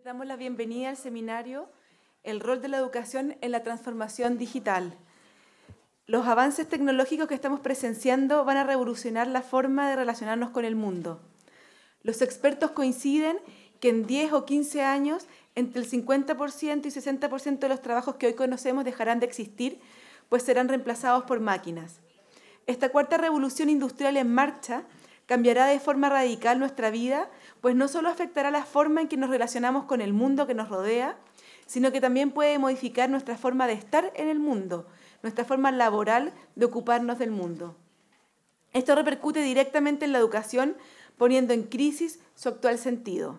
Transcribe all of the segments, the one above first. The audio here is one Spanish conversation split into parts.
Damos la bienvenida al seminario El rol de la educación en la transformación digital. Los avances tecnológicos que estamos presenciando van a revolucionar la forma de relacionarnos con el mundo. Los expertos coinciden que en 10 o 15 años, entre el 50% y 60% de los trabajos que hoy conocemos dejarán de existir, pues serán reemplazados por máquinas. Esta cuarta revolución industrial en marcha cambiará de forma radical nuestra vida, pues no solo afectará la forma en que nos relacionamos con el mundo que nos rodea, sino que también puede modificar nuestra forma de estar en el mundo, nuestra forma laboral de ocuparnos del mundo. Esto repercute directamente en la educación, poniendo en crisis su actual sentido.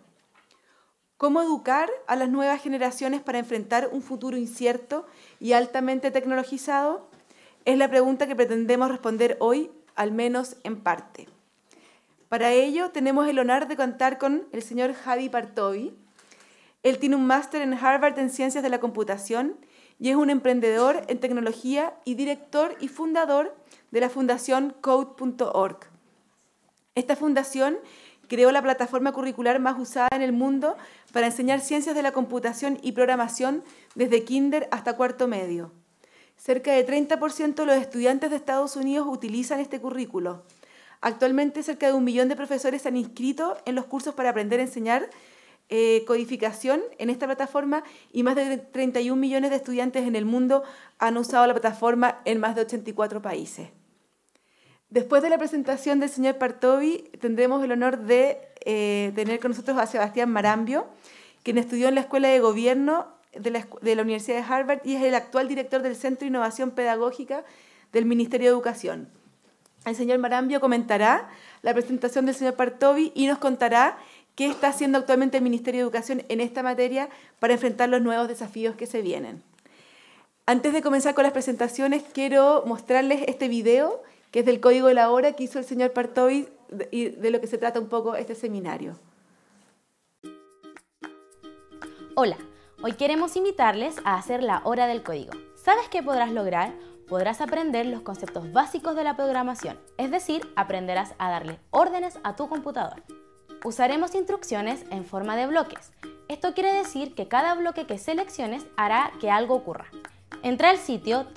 ¿Cómo educar a las nuevas generaciones para enfrentar un futuro incierto y altamente tecnologizado? Es la pregunta que pretendemos responder hoy, al menos en parte. Para ello, tenemos el honor de contar con el señor Javi Partovi. Él tiene un máster en Harvard en Ciencias de la Computación y es un emprendedor en tecnología y director y fundador de la fundación Code.org. Esta fundación creó la plataforma curricular más usada en el mundo para enseñar ciencias de la computación y programación desde kinder hasta cuarto medio. Cerca de 30% de los estudiantes de Estados Unidos utilizan este currículo. Actualmente cerca de 1 millón de profesores se han inscrito en los cursos para aprender a enseñar codificación en esta plataforma y más de 31 millones de estudiantes en el mundo han usado la plataforma en más de 84 países. Después de la presentación del señor Partovi, tendremos el honor de tener con nosotros a Sebastián Marambio, quien estudió en la Escuela de Gobierno de la Universidad de Harvard y es el actual director del Centro de Innovación Pedagógica del Ministerio de Educación. El señor Marambio comentará la presentación del señor Partovi y nos contará qué está haciendo actualmente el Ministerio de Educación en esta materia para enfrentar los nuevos desafíos que se vienen. Antes de comenzar con las presentaciones, quiero mostrarles este video que es del Código de la Hora que hizo el señor Partovi y de lo que se trata un poco este seminario. Hola, hoy queremos invitarles a hacer la Hora del Código. ¿Sabes qué podrás lograr? Podrás aprender los conceptos básicos de la programación, es decir, aprenderás a darle órdenes a tu computador. Usaremos instrucciones en forma de bloques. Esto quiere decir que cada bloque que selecciones hará que algo ocurra. Entra al sitio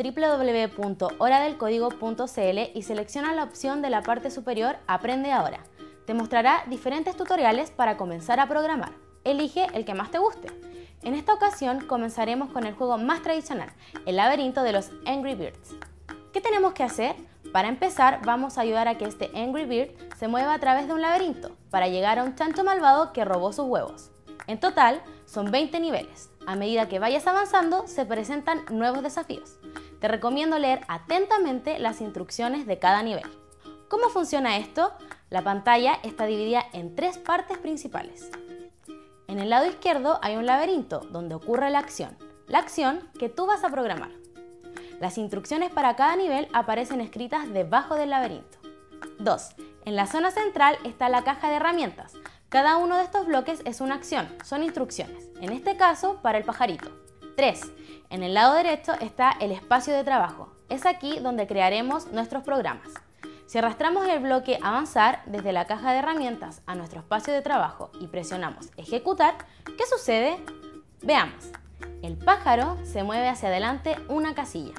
www.horadelcódigo.cl y selecciona la opción de la parte superior Aprende ahora. Te mostrará diferentes tutoriales para comenzar a programar. Elige el que más te guste. En esta ocasión comenzaremos con el juego más tradicional, el laberinto de los Angry Birds. ¿Qué tenemos que hacer? Para empezar, vamos a ayudar a que este Angry Bird se mueva a través de un laberinto para llegar a un chancho malvado que robó sus huevos. En total, son 20 niveles. A medida que vayas avanzando, se presentan nuevos desafíos. Te recomiendo leer atentamente las instrucciones de cada nivel. ¿Cómo funciona esto? La pantalla está dividida en 3 partes principales. En el lado izquierdo hay un laberinto donde ocurre la acción que tú vas a programar. Las instrucciones para cada nivel aparecen escritas debajo del laberinto. 2. En la zona central está la caja de herramientas. Cada uno de estos bloques es una acción, son instrucciones, en este caso para el pajarito. 3. En el lado derecho está el espacio de trabajo. Es aquí donde crearemos nuestros programas. Si arrastramos el bloque Avanzar desde la caja de herramientas a nuestro espacio de trabajo y presionamos Ejecutar, ¿qué sucede? Veamos. El pájaro se mueve hacia adelante una casilla.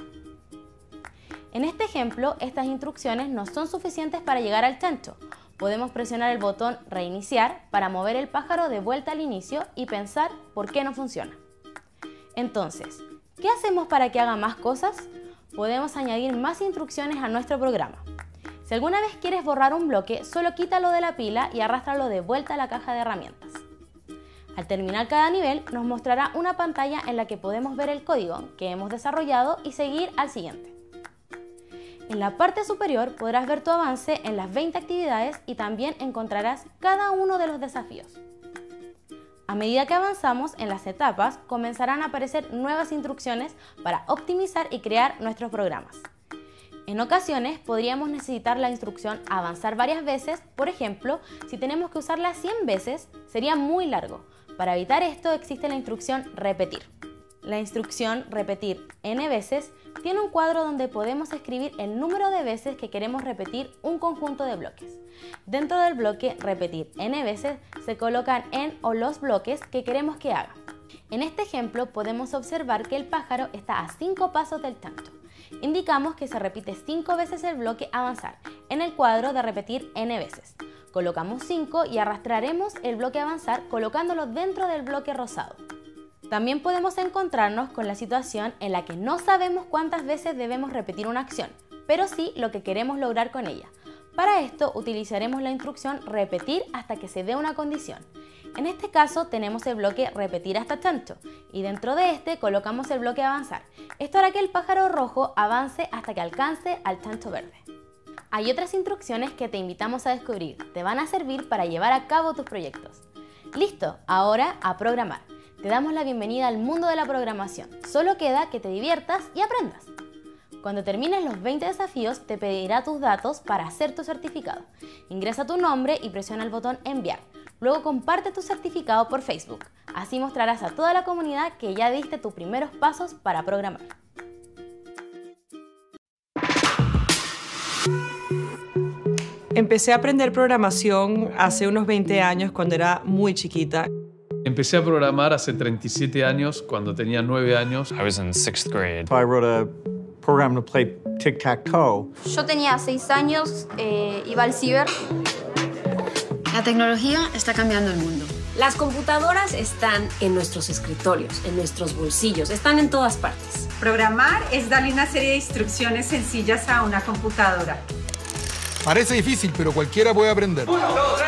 En este ejemplo, estas instrucciones no son suficientes para llegar al chancho. Podemos presionar el botón Reiniciar para mover el pájaro de vuelta al inicio y pensar por qué no funciona. Entonces, ¿qué hacemos para que haga más cosas? Podemos añadir más instrucciones a nuestro programa. Si alguna vez quieres borrar un bloque, solo quítalo de la pila y arrástralo de vuelta a la caja de herramientas. Al terminar cada nivel, nos mostrará una pantalla en la que podemos ver el código que hemos desarrollado y seguir al siguiente. En la parte superior podrás ver tu avance en las 20 actividades y también encontrarás cada uno de los desafíos. A medida que avanzamos en las etapas, comenzarán a aparecer nuevas instrucciones para optimizar y crear nuestros programas. En ocasiones podríamos necesitar la instrucción avanzar varias veces, por ejemplo, si tenemos que usarla 100 veces, sería muy largo. Para evitar esto existe la instrucción repetir. La instrucción repetir n veces tiene un cuadro donde podemos escribir el número de veces que queremos repetir un conjunto de bloques. Dentro del bloque repetir n veces se colocan en o los bloques que queremos que haga. En este ejemplo podemos observar que el pájaro está a 5 pasos del chancho. Indicamos que se repite 5 veces el bloque avanzar en el cuadro de repetir n veces. Colocamos 5 y arrastraremos el bloque avanzar colocándolo dentro del bloque rosado. También podemos encontrarnos con la situación en la que no sabemos cuántas veces debemos repetir una acción, pero sí lo que queremos lograr con ella. Para esto utilizaremos la instrucción repetir hasta que se dé una condición. En este caso tenemos el bloque repetir hasta chancho y dentro de este colocamos el bloque avanzar. Esto hará que el pájaro rojo avance hasta que alcance al chancho verde. Hay otras instrucciones que te invitamos a descubrir, te van a servir para llevar a cabo tus proyectos. Listo, ahora a programar. Te damos la bienvenida al mundo de la programación. Solo queda que te diviertas y aprendas. Cuando termines los 20 desafíos, te pedirá tus datos para hacer tu certificado. Ingresa tu nombre y presiona el botón enviar. Luego comparte tu certificado por Facebook. Así mostrarás a toda la comunidad que ya diste tus primeros pasos para programar. Empecé a aprender programación hace unos 20 años cuando era muy chiquita. Empecé a programar hace 37 años, cuando tenía 9 años. I was in 6th grade. I wrote a program to play tic-tac-toe. Yo tenía 6 años, iba al ciber. La tecnología está cambiando el mundo. Las computadoras están en nuestros escritorios, en nuestros bolsillos, están en todas partes. Programar es darle una serie de instrucciones sencillas a una computadora. Parece difícil, pero cualquiera puede aprender. 1, 2, 3.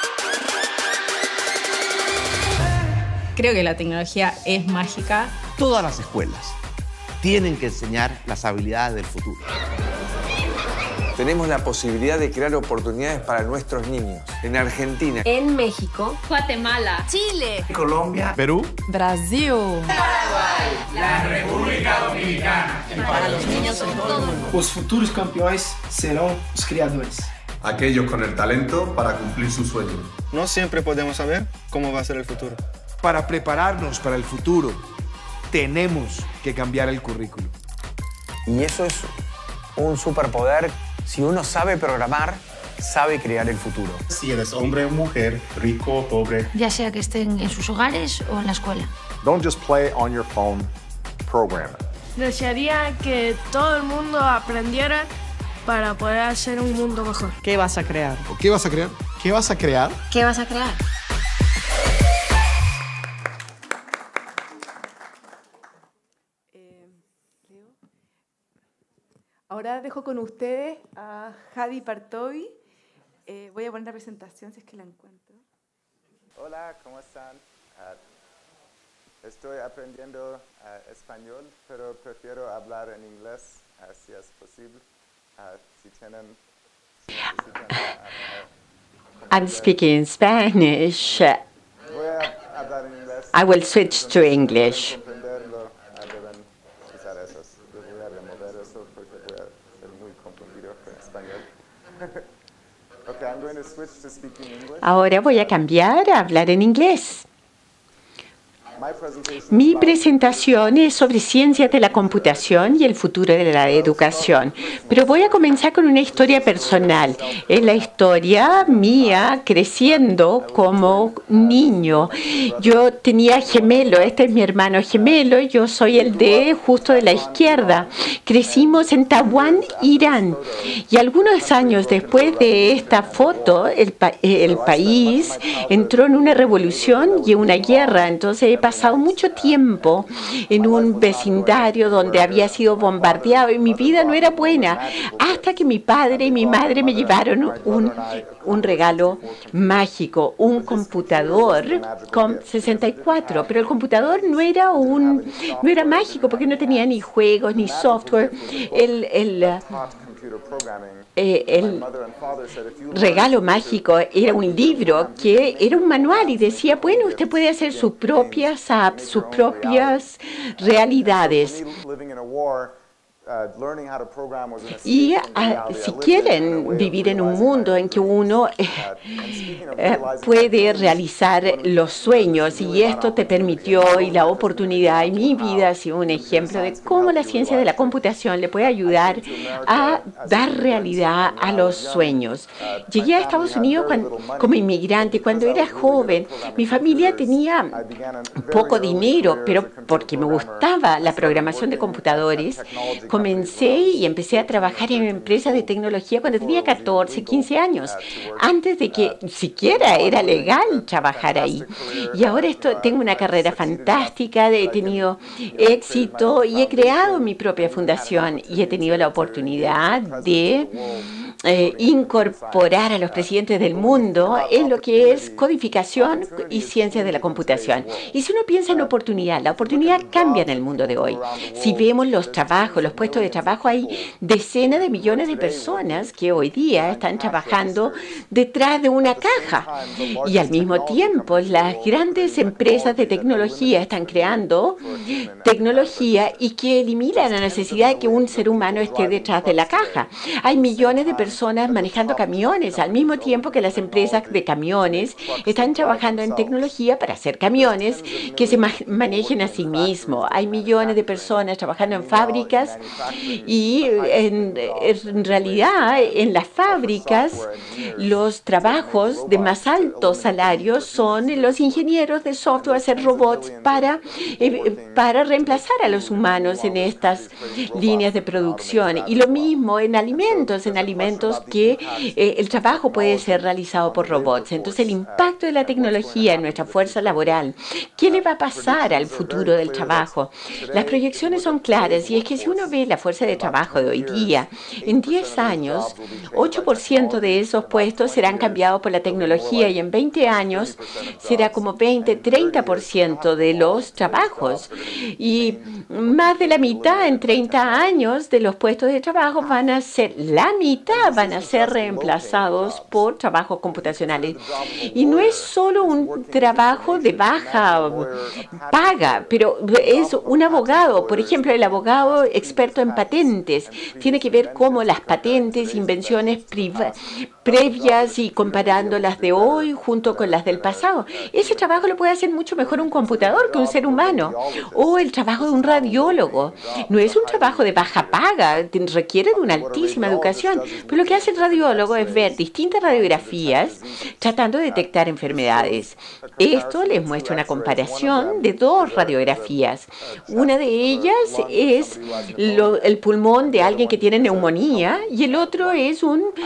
Creo que la tecnología es mágica. Todas las escuelas tienen que enseñar las habilidades del futuro. Tenemos la posibilidad de crear oportunidades para nuestros niños. En Argentina. En México. Guatemala. Chile. Colombia. Perú. Brasil. Paraguay. La República Dominicana. Y para los niños en todo el mundo. Os futuros campeões serão os criadores. Aquellos con el talento para cumplir sus sueños. No siempre podemos saber cómo va a ser el futuro. Para prepararnos para el futuro, tenemos que cambiar el currículo. Y eso es un superpoder. Si uno sabe programar, sabe crear el futuro. Si eres hombre o mujer, rico o pobre. Ya sea que estén en sus hogares o en la escuela. Don't just play on your phone, program it. Desearía que todo el mundo aprendiera para poder hacer un mundo mejor. ¿Qué vas a crear? ¿Qué vas a crear? ¿Qué vas a crear? ¿Qué vas a crear? Ahora dejo con ustedes a Jadi Partovi. Voy a poner la presentación si es que la encuentro. Hola, ¿cómo están? Estoy aprendiendo español, pero prefiero hablar en inglés si es posible. Si I'm speaking Spanish. Voy a hablar en inglés. I will switch to English. Ahora voy a cambiar a hablar en inglés. Mi presentación es sobre ciencias de la computación y el futuro de la educación, pero voy a comenzar con una historia personal. Es la historia mía creciendo como niño. Yo tenía gemelo, este es mi hermano gemelo, yo soy el de justo de la izquierda. Crecimos en Taiwán, Irán, y algunos años después de esta foto, el país entró en una revolución y una guerra, entonces he pasado mucho tiempo en un vecindario donde había sido bombardeado y mi vida no era buena, hasta que mi padre y mi madre me llevaron un regalo mágico, un computador con 64, pero el computador no era mágico porque no tenía ni juegos ni software. El regalo mágico era un libro que era un manual y decía, bueno, usted puede hacer sus propias apps, sus propias realidades. Y si quieren vivir en un mundo en que uno puede realizar los sueños, y esto te permitió y la oportunidad, y mi vida ha sido un ejemplo de cómo la ciencia de la computación le puede ayudar a dar realidad a los sueños. Llegué a Estados Unidos como inmigrante. Cuando era joven, mi familia tenía poco dinero, pero porque me gustaba la programación de computadores, comencé y empecé a trabajar en empresas de tecnología cuando tenía 14, 15 años, antes de que siquiera era legal trabajar ahí. Y ahora tengo una carrera fantástica, he tenido éxito y he creado mi propia fundación y he tenido la oportunidad de incorporar a los presidentes del mundo en lo que es codificación y ciencias de la computación. Y si uno piensa en oportunidad, la oportunidad cambia en el mundo de hoy. Si vemos los trabajos, los puestos de trabajo, hay decenas de millones de personas que hoy día están trabajando detrás de una caja. Y al mismo tiempo, las grandes empresas de tecnología están creando tecnología y que elimina la necesidad de que un ser humano esté detrás de la caja. Hay millones de personas manejando camiones, al mismo tiempo que las empresas de camiones están trabajando en tecnología para hacer camiones que se manejen a sí mismos. Hay millones de personas trabajando en fábricas y en realidad en las fábricas los trabajos de más alto salario son los ingenieros de software, hacer robots para reemplazar a los humanos en estas líneas de producción. Y lo mismo en alimentos que el trabajo puede ser realizado por robots. Entonces, el impacto de la tecnología en nuestra fuerza laboral, ¿qué le va a pasar al futuro del trabajo? Las proyecciones son claras, y es que si uno ve la fuerza de trabajo de hoy día, en 10 años, 8% de esos puestos serán cambiados por la tecnología, y en 20 años será como 20-30% de los trabajos. Y más de la mitad en 30 años de los puestos de trabajo van a ser reemplazados por trabajos computacionales. Y no es solo un trabajo de baja paga, pero es un abogado. Por ejemplo, el abogado experto en patentes tiene que ver cómo las patentes, invenciones previas y comparando las de hoy junto con las del pasado. Ese trabajo lo puede hacer mucho mejor un computador que un ser humano. O el trabajo de un radiólogo. No es un trabajo de baja paga, requiere de una altísima educación. Pero lo que hace el radiólogo es ver distintas radiografías tratando de detectar enfermedades. Esto les muestra una comparación de dos radiografías. Una de ellas es el pulmón de alguien que tiene neumonía y el otro es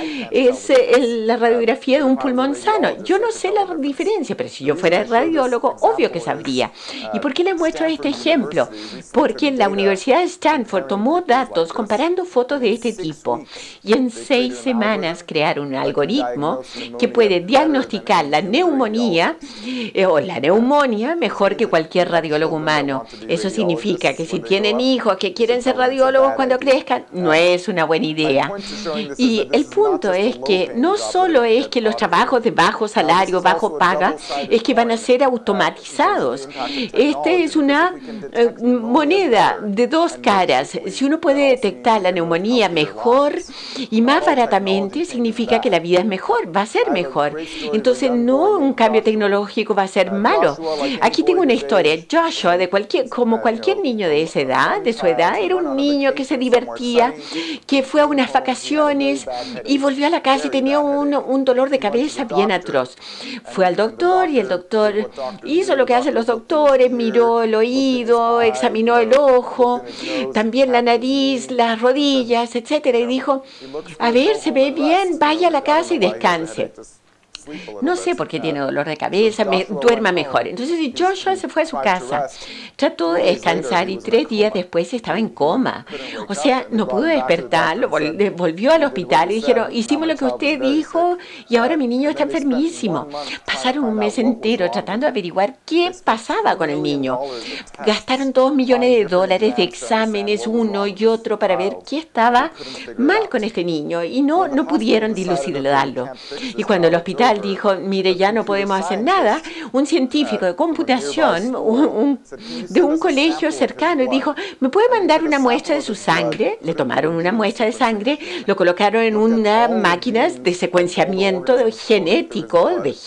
la radiografía de un pulmón sano. Yo no sé la diferencia, pero si yo fuera radiólogo, obvio que sabría. ¿Y por qué les muestro este ejemplo? Porque la Universidad de Stanford tomó datos comparando fotos de este tipo y en 6 semanas crearon un algoritmo que puede diagnosticar la neumonía o la neumonía mejor que cualquier radiólogo humano. Eso significa que si tienen hijos que quieren ser radiólogos cuando crezcan, no es una buena idea. Y el punto es que no solo es que los trabajos de bajo salario, bajo paga, es que van a ser automatizados. Este es una moneda de dos caras. Si uno puede detectar la neumonía mejor y más baratamente, significa que la vida es mejor, va a ser mejor. Entonces, no un cambio tecnológico va a ser malo. Aquí tengo una historia. Joshua, como cualquier niño de esa edad, de su edad, era un niño que se divertía, que fue a unas vacaciones y volvió a la casa y tenía un dolor de cabeza bien atroz. Fue al doctor y el doctor hizo lo que hacen los doctores, miró el oído, examinó el ojo, también la nariz, las rodillas, etcétera, y dijo, a ver, se ve bien, vaya a la casa y descanse. No sé por qué tiene dolor de cabeza, duerma mejor. Entonces Joshua se fue a su casa, trató de descansar y 3 días después estaba en coma. O sea, no pudo despertar, volvió al hospital y dijeron, hicimos lo que usted dijo y ahora mi niño está enfermísimo. Pasaron un mes entero tratando de averiguar qué pasaba con el niño. Gastaron $2 millones de exámenes, uno y otro, para ver qué estaba mal con este niño y no pudieron dilucidarlo. Y cuando el hospital hospital dijo, mire, ya no podemos hacer nada, un científico de computación de un colegio cercano dijo, ¿me puede mandar una muestra de su sangre? Le tomaron una muestra de sangre, lo colocaron en unas máquinas de secuenciamiento génico,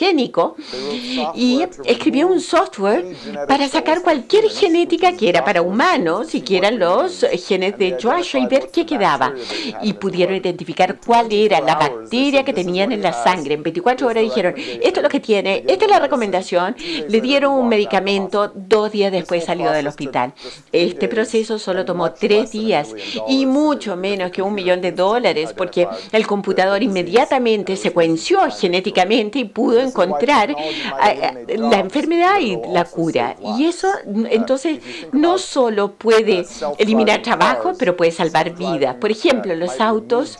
y escribió un software para sacar cualquier genética que era para humanos, si eran los genes de Joshua, y ver qué quedaba. Y pudieron identificar cuál era la bacteria que tenían en la sangre. En 24 horas dijeron, esto es lo que tiene, esta es la recomendación. Le dieron un medicamento, 2 días después salió del hospital. Este proceso solo tomó 3 días y mucho menos que $1 millón, porque el computador inmediatamente secuenció genéticamente y pudo encontrar la enfermedad y la cura. Y eso, entonces, no solo puede eliminar trabajo, pero puede salvar vidas. Por ejemplo, los autos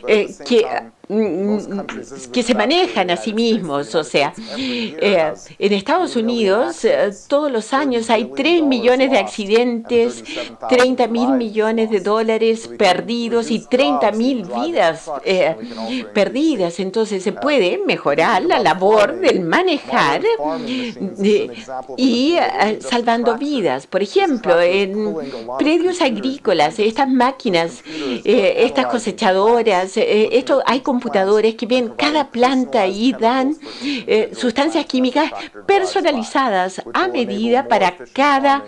que se manejan a sí mismos, o sea, en Estados Unidos todos los años hay 3 millones de accidentes, $30.000 millones perdidos y 30.000 vidas perdidas. Entonces se puede mejorar la labor del manejar y salvando vidas. Por ejemplo, en predios agrícolas, estas máquinas, estas cosechadoras, hay computadores que ven cada planta y dan sustancias químicas personalizadas a medida para cada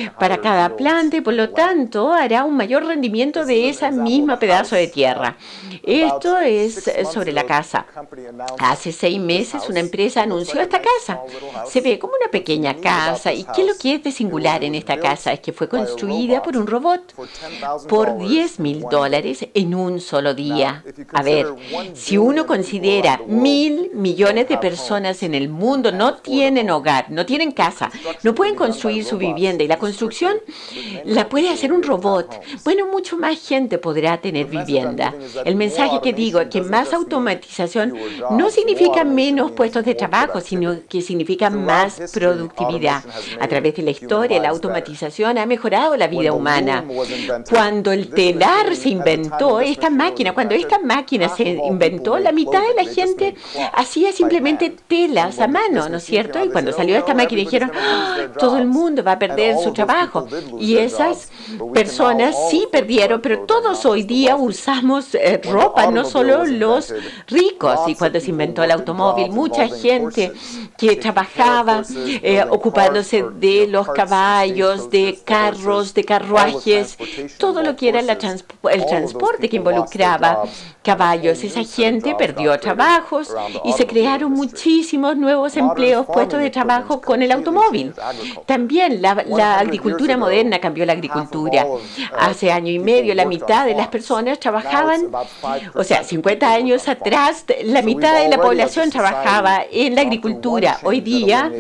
planta, y por lo tanto hará un mayor rendimiento de esa misma pedazo de tierra. Esto es sobre la casa. Hace 6 meses una empresa anunció esta casa. Se ve como una pequeña casa. ¿Y qué es lo que es de singular en esta casa? Es que fue construida por un robot por $10.000 en un solo día. A ver, si uno considera 1.000 millones de personas en el mundo no tienen hogar, no tienen casa, no pueden construir su vivienda, y la construcción la puede hacer un robot, bueno, mucho más gente podrá tener vivienda. El mensaje que digo es que más automatización no significa menos puestos de trabajo, sino que significa más productividad. A través de la historia, la automatización ha mejorado la vida humana. Cuando el telar se inventó, cuando esta máquina se inventó, la mitad de la gente hacía simplemente telas a mano, ¿no es cierto? Y cuando salió esta máquina dijeron, todo el mundo va a perder su trabajo. Y esas personas sí perdieron, pero todos hoy día usamos ropa, no solo los ricos. Y cuando se inventó el automóvil, mucha gente que trabajaba ocupándose de los caballos, de carros, de carruajes, todo lo que era el transporte que involucraba caballos. Esa gente perdió trabajos y se crearon muchísimos nuevos empleos, puestos de trabajo con el automóvil. También la agricultura moderna cambió la agricultura. Hace año y medio la mitad de las personas trabajaban, o sea, 50 años atrás la mitad de la población trabajaba en la agricultura. Hoy día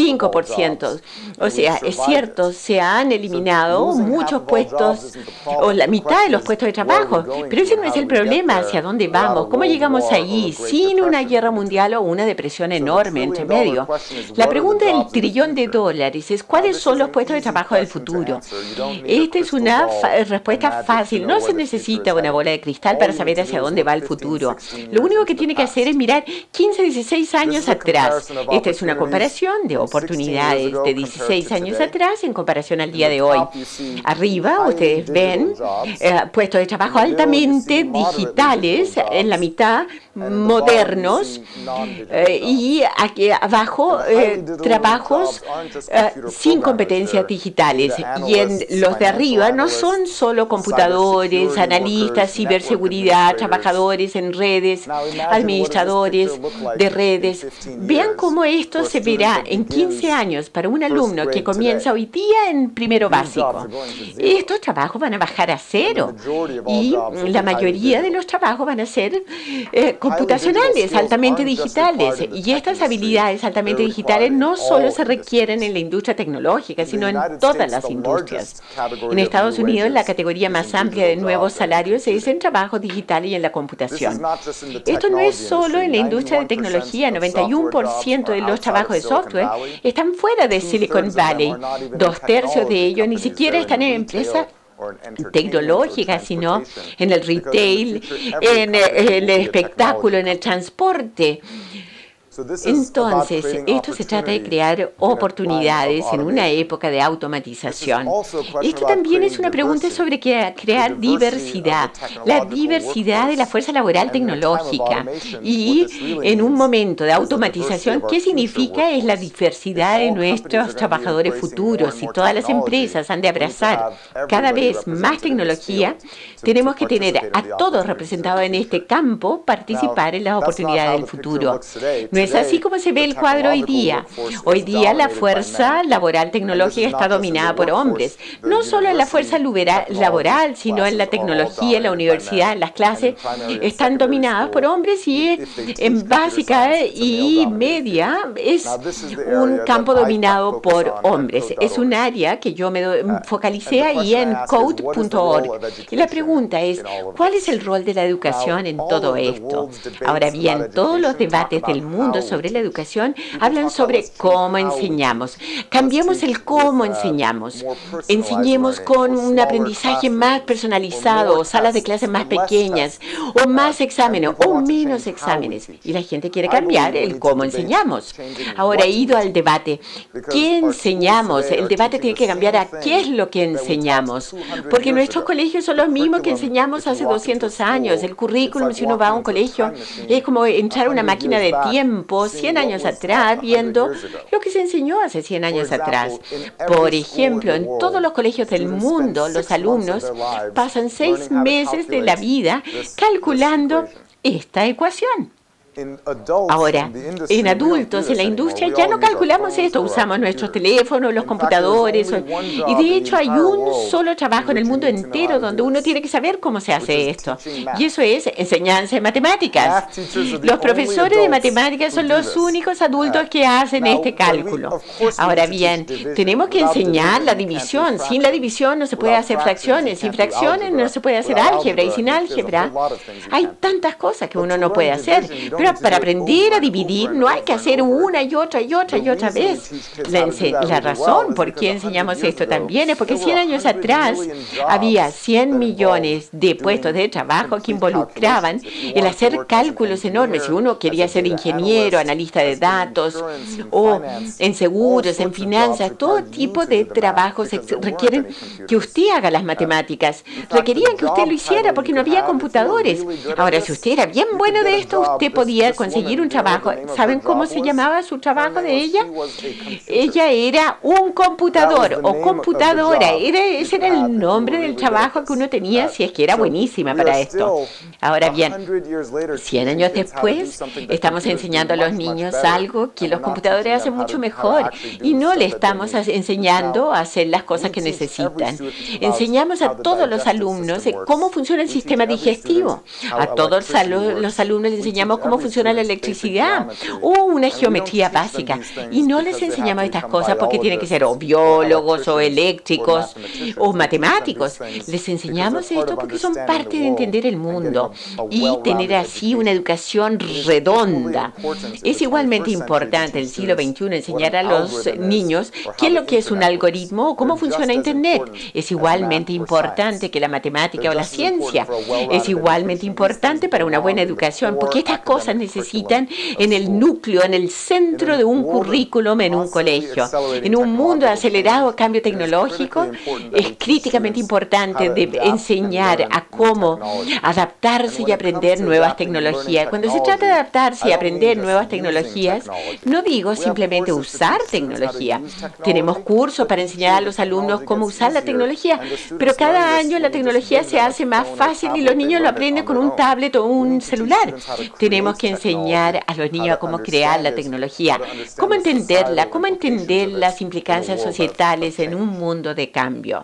5%. O sea, es cierto, se han eliminado muchos puestos o la mitad de los puestos de trabajo, pero ese no es el problema. ¿Hacia dónde vamos? ¿Cómo llegamos ahí sin una guerra mundial o una depresión enorme entre medio? La pregunta del $1 trillón es ¿cuáles son los puestos de trabajo del futuro? Esta es una respuesta fácil. No se necesita una bola de cristal para saber hacia dónde va el futuro. Lo único que tiene que hacer es mirar 15, 16 años atrás. Esta es una comparación de oportunidades de 16 años atrás en comparación al día de hoy. Arriba ustedes ven puestos de trabajo altamente digitales, en la mitad modernos, y aquí abajo trabajos sin competencias digitales. Y en los de arriba no son solo computadores, analistas, ciberseguridad, trabajadores en redes, administradores de redes. Vean cómo esto se verá en 15 años para un alumno que comienza hoy día en primero básico. Estos trabajos van a bajar a 0 y la mayoría de los trabajos van a ser computacionales, altamente digitales. Y estas habilidades altamente digitales no solo se requieren en la industria tecnológica, sino en todas las industrias. En Estados Unidos, la categoría más amplia de nuevos salarios es en trabajos digitales y en la computación. Esto no es solo en la industria de tecnología. 91% de los trabajos de software están fuera de Silicon Valley. 2/3 de ellos ni siquiera están en empresas tecnológicas, sino en el retail, en el espectáculo, en el transporte. Entonces, esto se trata de crear oportunidades en una época de automatización. Esto también es una pregunta sobre crear diversidad, la diversidad de la fuerza laboral tecnológica. Y en un momento de automatización, ¿qué significa? Es la diversidad de nuestros trabajadores futuros, y todas las empresas han de abrazar cada vez más tecnología. Tenemos que tener a todos representados en este campo, participar en las oportunidades del futuro. No es así como se ve el cuadro hoy día. Hoy día la fuerza laboral tecnológica está dominada por hombres. No solo en la fuerza laboral, sino en la tecnología, en la universidad, en las clases, están dominadas por hombres, y en básica y media es un campo dominado por hombres. Es un área que yo me focalicé ahí en code.org. Y la pregunta es, ¿cuál es el rol de la educación en todo esto? Ahora bien, todos los debates del mundo sobre la educación hablan sobre cómo enseñamos. Cambiemos el cómo enseñamos. Enseñemos con un aprendizaje más personalizado, o salas de clases más pequeñas, o más exámenes, o menos exámenes. Y la gente quiere cambiar el cómo enseñamos. Ahora he ido al debate. ¿Qué enseñamos? El debate tiene que cambiar a qué es lo que enseñamos. Porque nuestros colegios son los mismos que enseñamos hace 200 años. El currículum, si uno va a un colegio, es como entrar a una máquina de tiempo 100 años atrás, viendo lo que se enseñó hace 100 años atrás. Por ejemplo, en todos los colegios del mundo, los alumnos pasan 6 meses de la vida calculando esta ecuación. Ahora, en adultos, en la industria, ya no calculamos esto, usamos nuestros teléfonos, los computadores, y de hecho hay un solo trabajo en el mundo entero donde uno tiene que saber cómo se hace esto, y eso es enseñanza de matemáticas. Los profesores de matemáticas son los únicos adultos que hacen este cálculo. Ahora bien, tenemos que enseñar la división. Sin la división no se puede hacer fracciones, sin fracciones no se puede hacer álgebra, y sin álgebra hay tantas cosas que uno no puede hacer. Pero para aprender a dividir no hay que hacer una y otra y otra y otra vez. La razón por qué enseñamos esto también es porque 100 años atrás había 100 millones de puestos de trabajo que involucraban el hacer cálculos enormes. Si uno quería ser ingeniero, analista de datos, o en seguros, en finanzas, todo tipo de trabajos requieren que usted haga las matemáticas. Requerían que usted lo hiciera porque no había computadores. Ahora, si usted era bien bueno de esto, usted podía conseguir un trabajo. ¿Saben cómo se llamaba su trabajo de ella? Ella era un computador o computadora. Ese era el nombre del trabajo que uno tenía si es que era buenísima para esto. Ahora bien, 100 años después, estamos enseñando a los niños algo que los computadores hacen mucho mejor, y no le estamos enseñando a hacer las cosas que necesitan. Enseñamos a todos los alumnos cómo funciona el sistema digestivo. A todos los alumnos les enseñamos cómo funciona la electricidad o una geometría básica, y no les enseñamos estas cosas porque tienen que ser o biólogos o eléctricos o matemáticos. Les enseñamos esto porque son parte de entender el mundo y tener así una educación redonda. Es igualmente importante en el siglo XXI enseñar a los niños qué es lo que es un algoritmo o cómo funciona Internet. Es igualmente importante que la matemática o la ciencia. Es igualmente importante para una buena educación, porque estas cosas necesitan en el núcleo, en el centro de un currículum en un colegio. En un mundo de acelerado cambio tecnológico, es críticamente importante enseñar a cómo adaptarse y aprender nuevas tecnologías. Cuando se trata de adaptarse y aprender nuevas tecnologías, no digo simplemente usar tecnología. Tenemos cursos para enseñar a los alumnos cómo usar la tecnología, pero cada año la tecnología se hace más fácil y los niños lo aprenden con un tablet o un celular. Tenemos que enseñar a los niños a cómo crear la tecnología, cómo entenderla, cómo entender las implicancias societales en un mundo de cambio.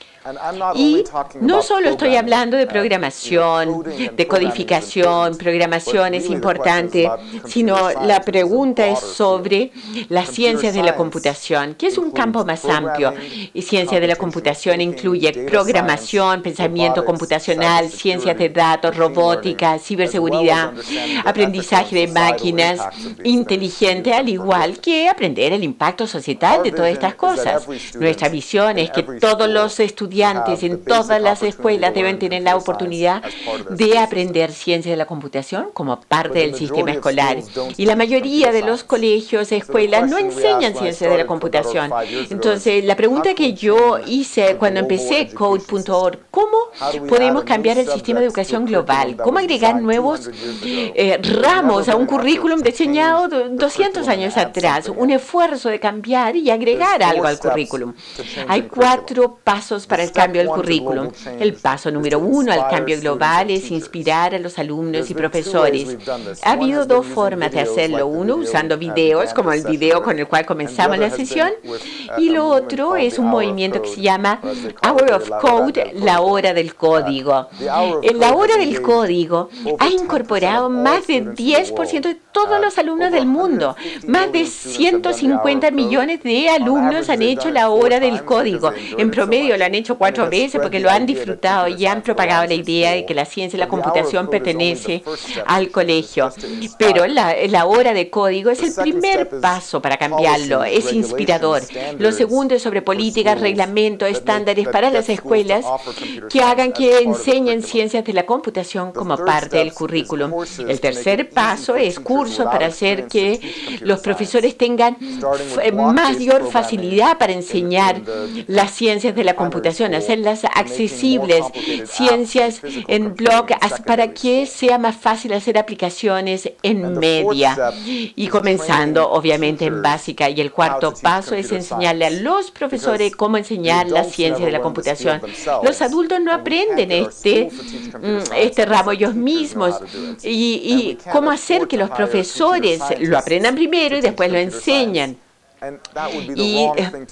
Y no solo estoy hablando de programación, de codificación, programación es importante, sino la pregunta es sobre las ciencias de la computación, que es un campo más amplio. Y ciencia de la computación incluye programación, pensamiento computacional, ciencias de datos, robótica, ciberseguridad, aprendizaje de máquinas inteligente, al igual que aprender el impacto societal de todas estas cosas. Nuestra visión es que todos los estudiantes estudiantes en todas las escuelas deben tener la oportunidad de aprender ciencia de la computación como parte del sistema escolar. Y la mayoría de los colegios, escuelas, no enseñan ciencia de la computación. Entonces, la pregunta que yo hice cuando empecé Code.org, ¿cómo podemos cambiar el sistema de educación global? ¿Cómo agregar nuevos ramos a un currículum diseñado 200 años atrás? Un esfuerzo de cambiar y agregar algo al currículum. Hay 4 pasos para el cambio del currículum. El paso número 1 al cambio global es inspirar a los alumnos y profesores. Ha habido 2 formas de hacerlo. Uno, usando videos, como el video con el cual comenzamos la sesión, y lo otro es un movimiento que se llama Hour of Code, la hora del código. La hora del código ha incorporado más del 10% de todos los alumnos del mundo. Más de 150 millones de alumnos han hecho la hora del código. En promedio lo han hecho 4 veces porque lo han disfrutado y han propagado la idea de que la ciencia y la computación pertenece al colegio. Pero la hora de código es el primer paso para cambiarlo. Es inspirador. Lo segundo es sobre políticas, reglamentos, estándares para las escuelas que hagan que enseñen ciencias de la computación como parte del currículum. El tercer paso es cursos para hacer que los profesores tengan mayor facilidad para enseñar las ciencias de la computación, hacerlas accesibles, ciencias en blog, para que sea más fácil hacer aplicaciones en media y comenzando obviamente en básica. Y el cuarto paso es enseñarle a los profesores cómo enseñar la ciencia de la computación. Los adultos no aprenden este ramo ellos mismos y cómo hacer que los profesores lo aprendan primero y después lo enseñan. Y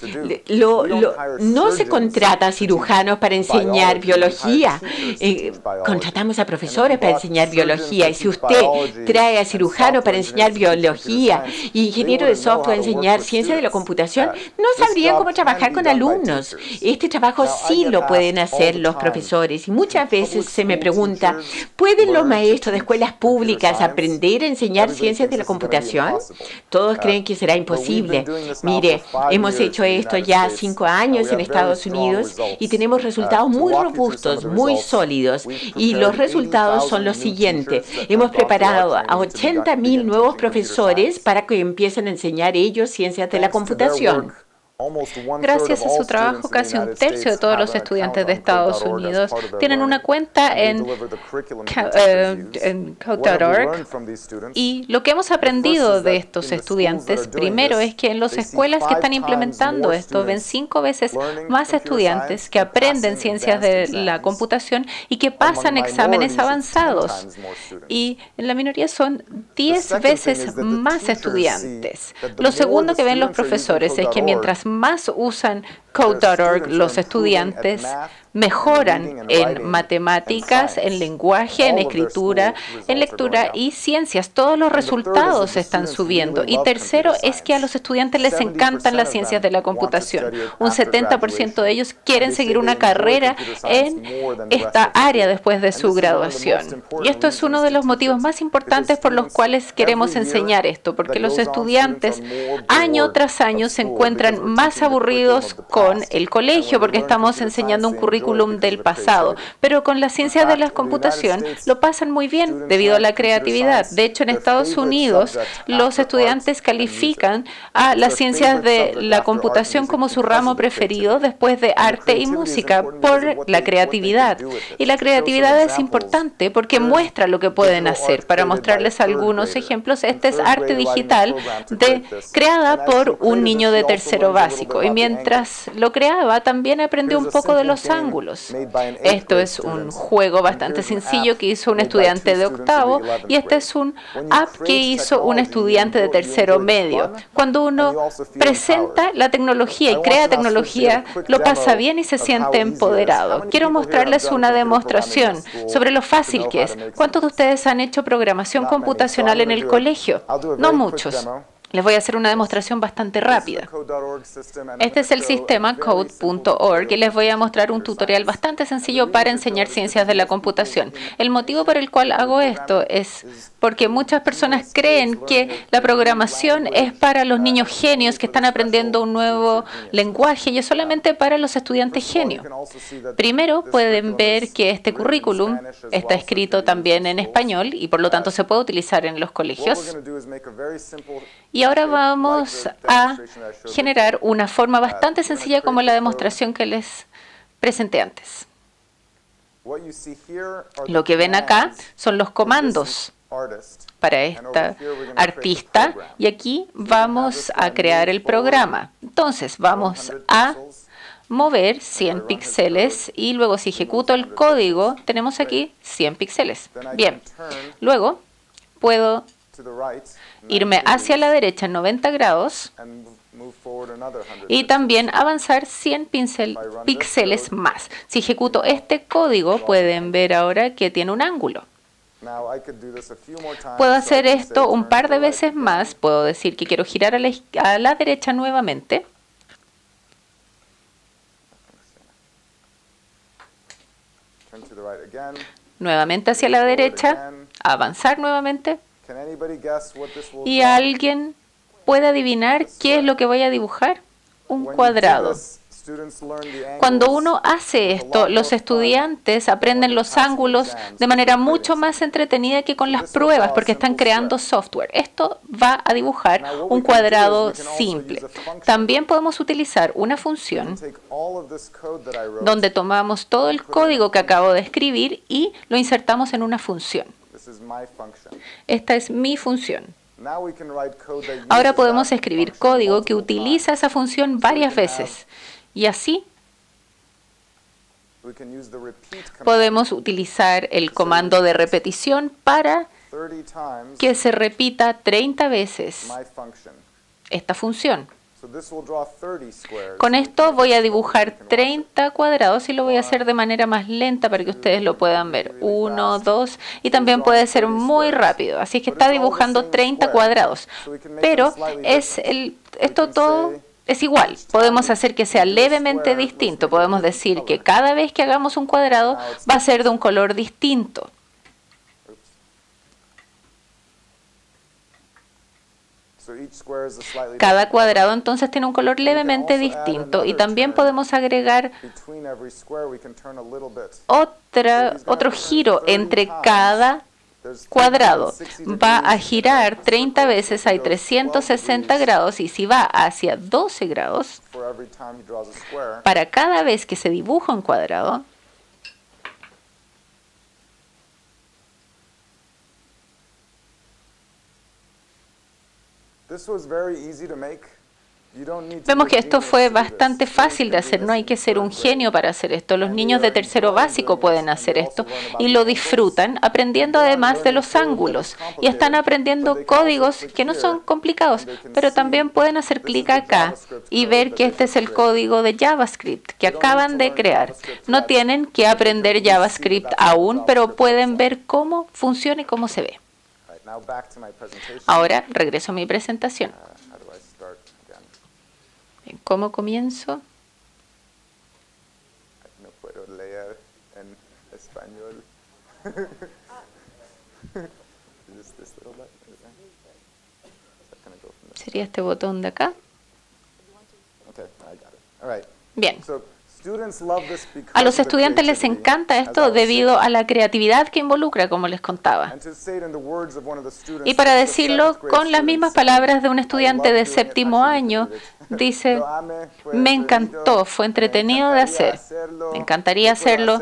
no se contrata a cirujanos para enseñar biología. Contratamos a profesores para enseñar biología. Y si usted trae a cirujanos para enseñar biología y ingeniero de software para enseñar ciencia de la computación, no sabrían cómo trabajar con alumnos. Este trabajo sí lo pueden hacer los profesores. Y muchas veces se me pregunta, ¿pueden los maestros de escuelas públicas aprender a enseñar ciencias de la computación? Todos creen que será imposible. Mire, hemos hecho esto ya 5 años en Estados Unidos y tenemos resultados muy robustos, muy sólidos. Y los resultados son los siguientes. Hemos preparado a 80,000 nuevos profesores para que empiecen a enseñar ellos ciencias de la computación. Gracias a su trabajo, casi 1/3 de todos los estudiantes de Estados Unidos tienen una cuenta en Code.org. Y lo que hemos aprendido de estos estudiantes, primero, es que en las escuelas que están implementando esto, ven 5 veces más estudiantes que aprenden ciencias de la computación y que pasan exámenes avanzados. Y en la minoría son 10 veces más estudiantes. Lo segundo que ven los profesores es que mientras más usan Code.org, los estudiantes mejoran en matemáticas, en lenguaje, en escritura, en lectura y ciencias. Todos los resultados están subiendo. Y tercero es que a los estudiantes les encantan las ciencias de la computación. Un 70% de ellos quieren seguir una carrera en esta área después de su graduación. Y esto es uno de los motivos más importantes por los cuales queremos enseñar esto, porque los estudiantes año tras año se encuentran más aburridos con el colegio, porque estamos enseñando un currículum del pasado, pero con la ciencia de la computación lo pasan muy bien debido a la creatividad. De hecho, en Estados Unidos los estudiantes califican a las ciencias de la computación como su ramo preferido después de arte y música por la creatividad. Y la creatividad es importante porque muestra lo que pueden hacer. Para mostrarles algunos ejemplos, este es arte digital creada por un niño de tercero básico, y mientras lo creaba también aprendió un poco de los ángulos. Esto es un juego bastante sencillo que hizo un estudiante de octavo y este es un app que hizo un estudiante de tercero medio. Cuando uno presenta la tecnología y crea tecnología, lo pasa bien y se siente empoderado. Quiero mostrarles una demostración sobre lo fácil que es. ¿Cuántos de ustedes han hecho programación computacional en el colegio? No muchos. Les voy a hacer una demostración bastante rápida. Este es el sistema code.org y les voy a mostrar un tutorial bastante sencillo para enseñar ciencias de la computación. El motivo por el cual hago esto es porque muchas personas creen que la programación es para los niños genios que están aprendiendo un nuevo lenguaje y es solamente para los estudiantes genios. Primero, pueden ver que este currículum está escrito también en español y por lo tanto se puede utilizar en los colegios. Y ahora vamos a generar una forma bastante sencilla como la demostración que les presenté antes. Lo que ven acá son los comandos para esta artista y aquí vamos a crear el programa. Entonces vamos a mover 100 píxeles y luego si ejecuto el código tenemos aquí 100 píxeles. Bien, luego puedo irme hacia la derecha en 90 grados y también avanzar 100 píxeles más. Si ejecuto este código, pueden ver ahora que tiene un ángulo. Puedo hacer esto un par de veces más. Puedo decir que quiero girar a la derecha nuevamente. Nuevamente hacia la derecha, avanzar nuevamente. ¿Y alguien puede adivinar qué es lo que voy a dibujar? Un cuadrado. Cuando uno hace esto, los estudiantes aprenden los ángulos de manera mucho más entretenida que con las pruebas, porque están creando software. Esto va a dibujar un cuadrado simple. También podemos utilizar una función donde tomamos todo el código que acabo de escribir y lo insertamos en una función. Esta es mi función. Ahora podemos escribir código que utiliza esa función varias veces. Y así podemos utilizar el comando de repetición para que se repita 30 veces esta función. Con esto voy a dibujar 30 cuadrados y lo voy a hacer de manera más lenta para que ustedes lo puedan ver. 1, 2 y también puede ser muy rápido. Así es que está dibujando 30 cuadrados. Pero esto todo es igual. Podemos hacer que sea levemente distinto. Podemos decir que cada vez que hagamos un cuadrado va a ser de un color distinto. Cada cuadrado entonces tiene un color levemente distinto y también podemos agregar otro giro entre cada cuadrado. Va a girar 30 veces, hay 360 grados y si va hacia 12 grados, para cada vez que se dibuja un cuadrado, vemos que esto fue bastante fácil de hacer, no hay que ser un genio para hacer esto. Los niños de tercero básico pueden hacer esto y lo disfrutan aprendiendo además de los ángulos y están aprendiendo códigos que no son complicados, pero también pueden hacer clic acá y ver que este es el código de JavaScript que acaban de crear. No tienen que aprender JavaScript aún, pero pueden ver cómo funciona y cómo se ve. Ahora regreso a mi presentación. ¿Cómo comienzo? No puedo leer en español. Sería este botón de acá. Bien. A los estudiantes les encanta esto debido a la creatividad que involucra, como les contaba. Y para decirlo con las mismas palabras de un estudiante de séptimo año, dice, me encantó, fue entretenido de hacer, me encantaría hacerlo.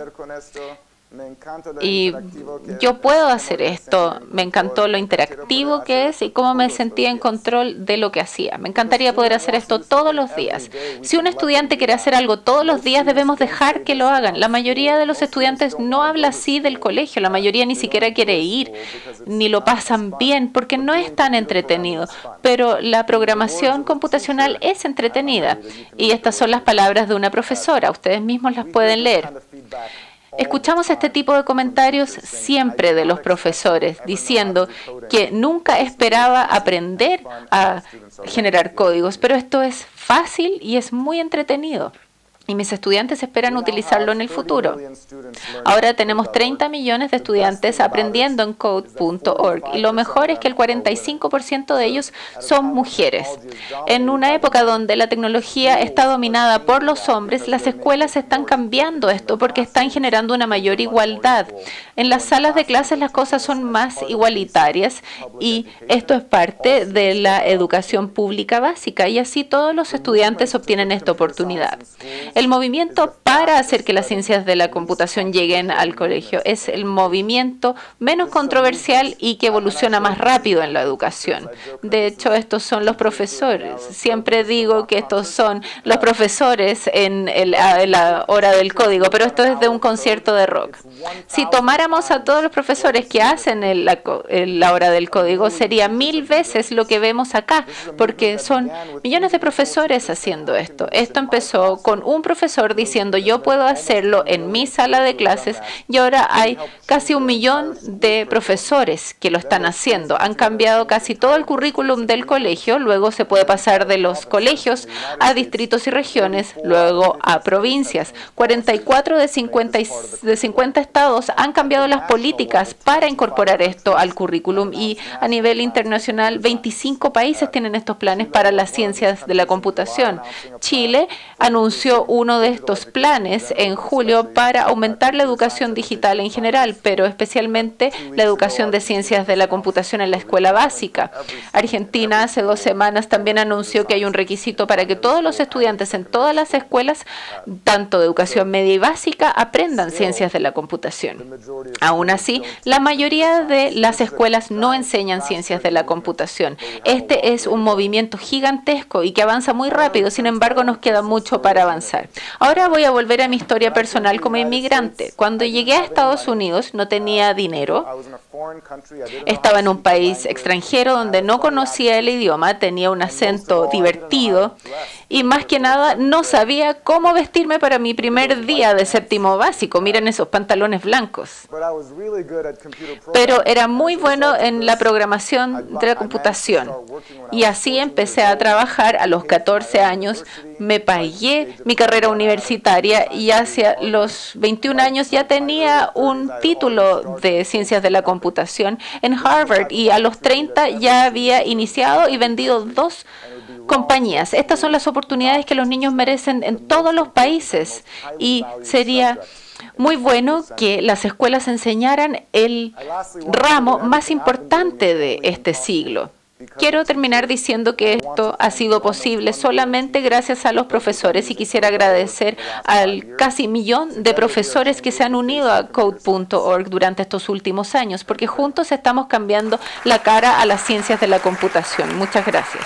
Y yo puedo hacer esto, me encantó lo interactivo que es y cómo me sentía en control de lo que hacía. Me encantaría poder hacer esto todos los días. Si un estudiante quiere hacer algo todos los días, debemos dejar que lo hagan. La mayoría de los estudiantes no habla así del colegio, la mayoría ni siquiera quiere ir, ni lo pasan bien, porque no es tan entretenido. Pero la programación computacional es entretenida. Y estas son las palabras de una profesora, ustedes mismos las pueden leer. Escuchamos este tipo de comentarios siempre de los profesores, diciendo que nunca esperaba aprender a generar códigos, pero esto es fácil y es muy entretenido. Y mis estudiantes esperan utilizarlo en el futuro. Ahora tenemos 30 millones de estudiantes aprendiendo en code.org y lo mejor es que el 45% de ellos son mujeres. En una época donde la tecnología está dominada por los hombres, las escuelas están cambiando esto porque están generando una mayor igualdad. En las salas de clases las cosas son más igualitarias y esto es parte de la educación pública básica y así todos los estudiantes obtienen esta oportunidad. El movimiento para hacer que las ciencias de la computación lleguen al colegio es el movimiento menos controversial y que evoluciona más rápido en la educación. De hecho, estos son los profesores. Siempre digo que estos son los profesores en la hora del código, pero esto es de un concierto de rock. Si tomáramos a todos los profesores que hacen la hora del código, sería 1000 veces lo que vemos acá, porque son millones de profesores haciendo esto. Esto empezó con un profesor diciendo yo puedo hacerlo en mi sala de clases y ahora hay casi 1 millón de profesores que lo están haciendo. Han cambiado casi todo el currículum del colegio, luego se puede pasar de los colegios a distritos y regiones, luego a provincias. 44 de 50 estados han cambiado las políticas para incorporar esto al currículum y a nivel internacional 25 países tienen estos planes para las ciencias de la computación. Chile anunció uno de estos planes en julio para aumentar la educación digital en general, pero especialmente la educación de ciencias de la computación en la escuela básica. Argentina hace 2 semanas también anunció que hay un requisito para que todos los estudiantes en todas las escuelas, tanto de educación media y básica, aprendan ciencias de la computación. Aún así, la mayoría de las escuelas no enseñan ciencias de la computación. Este es un movimiento gigantesco y que avanza muy rápido, sin embargo, nos queda mucho para avanzar. Ahora voy a volver a mi historia personal como inmigrante. Cuando llegué a Estados Unidos no tenía dinero, estaba en un país extranjero donde no conocía el idioma, tenía un acento divertido y más que nada no sabía cómo vestirme para mi primer día de séptimo básico. Miren esos pantalones blancos. Pero era muy bueno en la programación de la computación y así empecé a trabajar a los 14 años. Me pagué mi carrera universitaria y hacia los 21 años ya tenía un título de ciencias de la computación en Harvard y a los 30 ya había iniciado y vendido 2 compañías. Estas son las oportunidades que los niños merecen en todos los países y sería muy bueno que las escuelas enseñaran el ramo más importante de este siglo. Quiero terminar diciendo que esto ha sido posible solamente gracias a los profesores y quisiera agradecer al casi 1 millón de profesores que se han unido a code.org durante estos últimos años, porque juntos estamos cambiando la cara a las ciencias de la computación. Muchas gracias.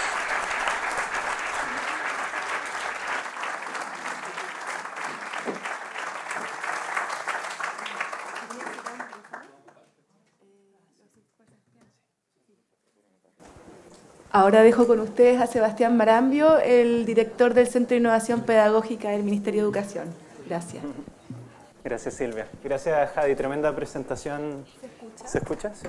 Ahora dejo con ustedes a Sebastián Marambio, el director del Centro de Innovación Pedagógica del Ministerio de Educación. Gracias. Gracias, Silvia. Gracias, Jadi. Tremenda presentación. ¿Se escucha? ¿Sí?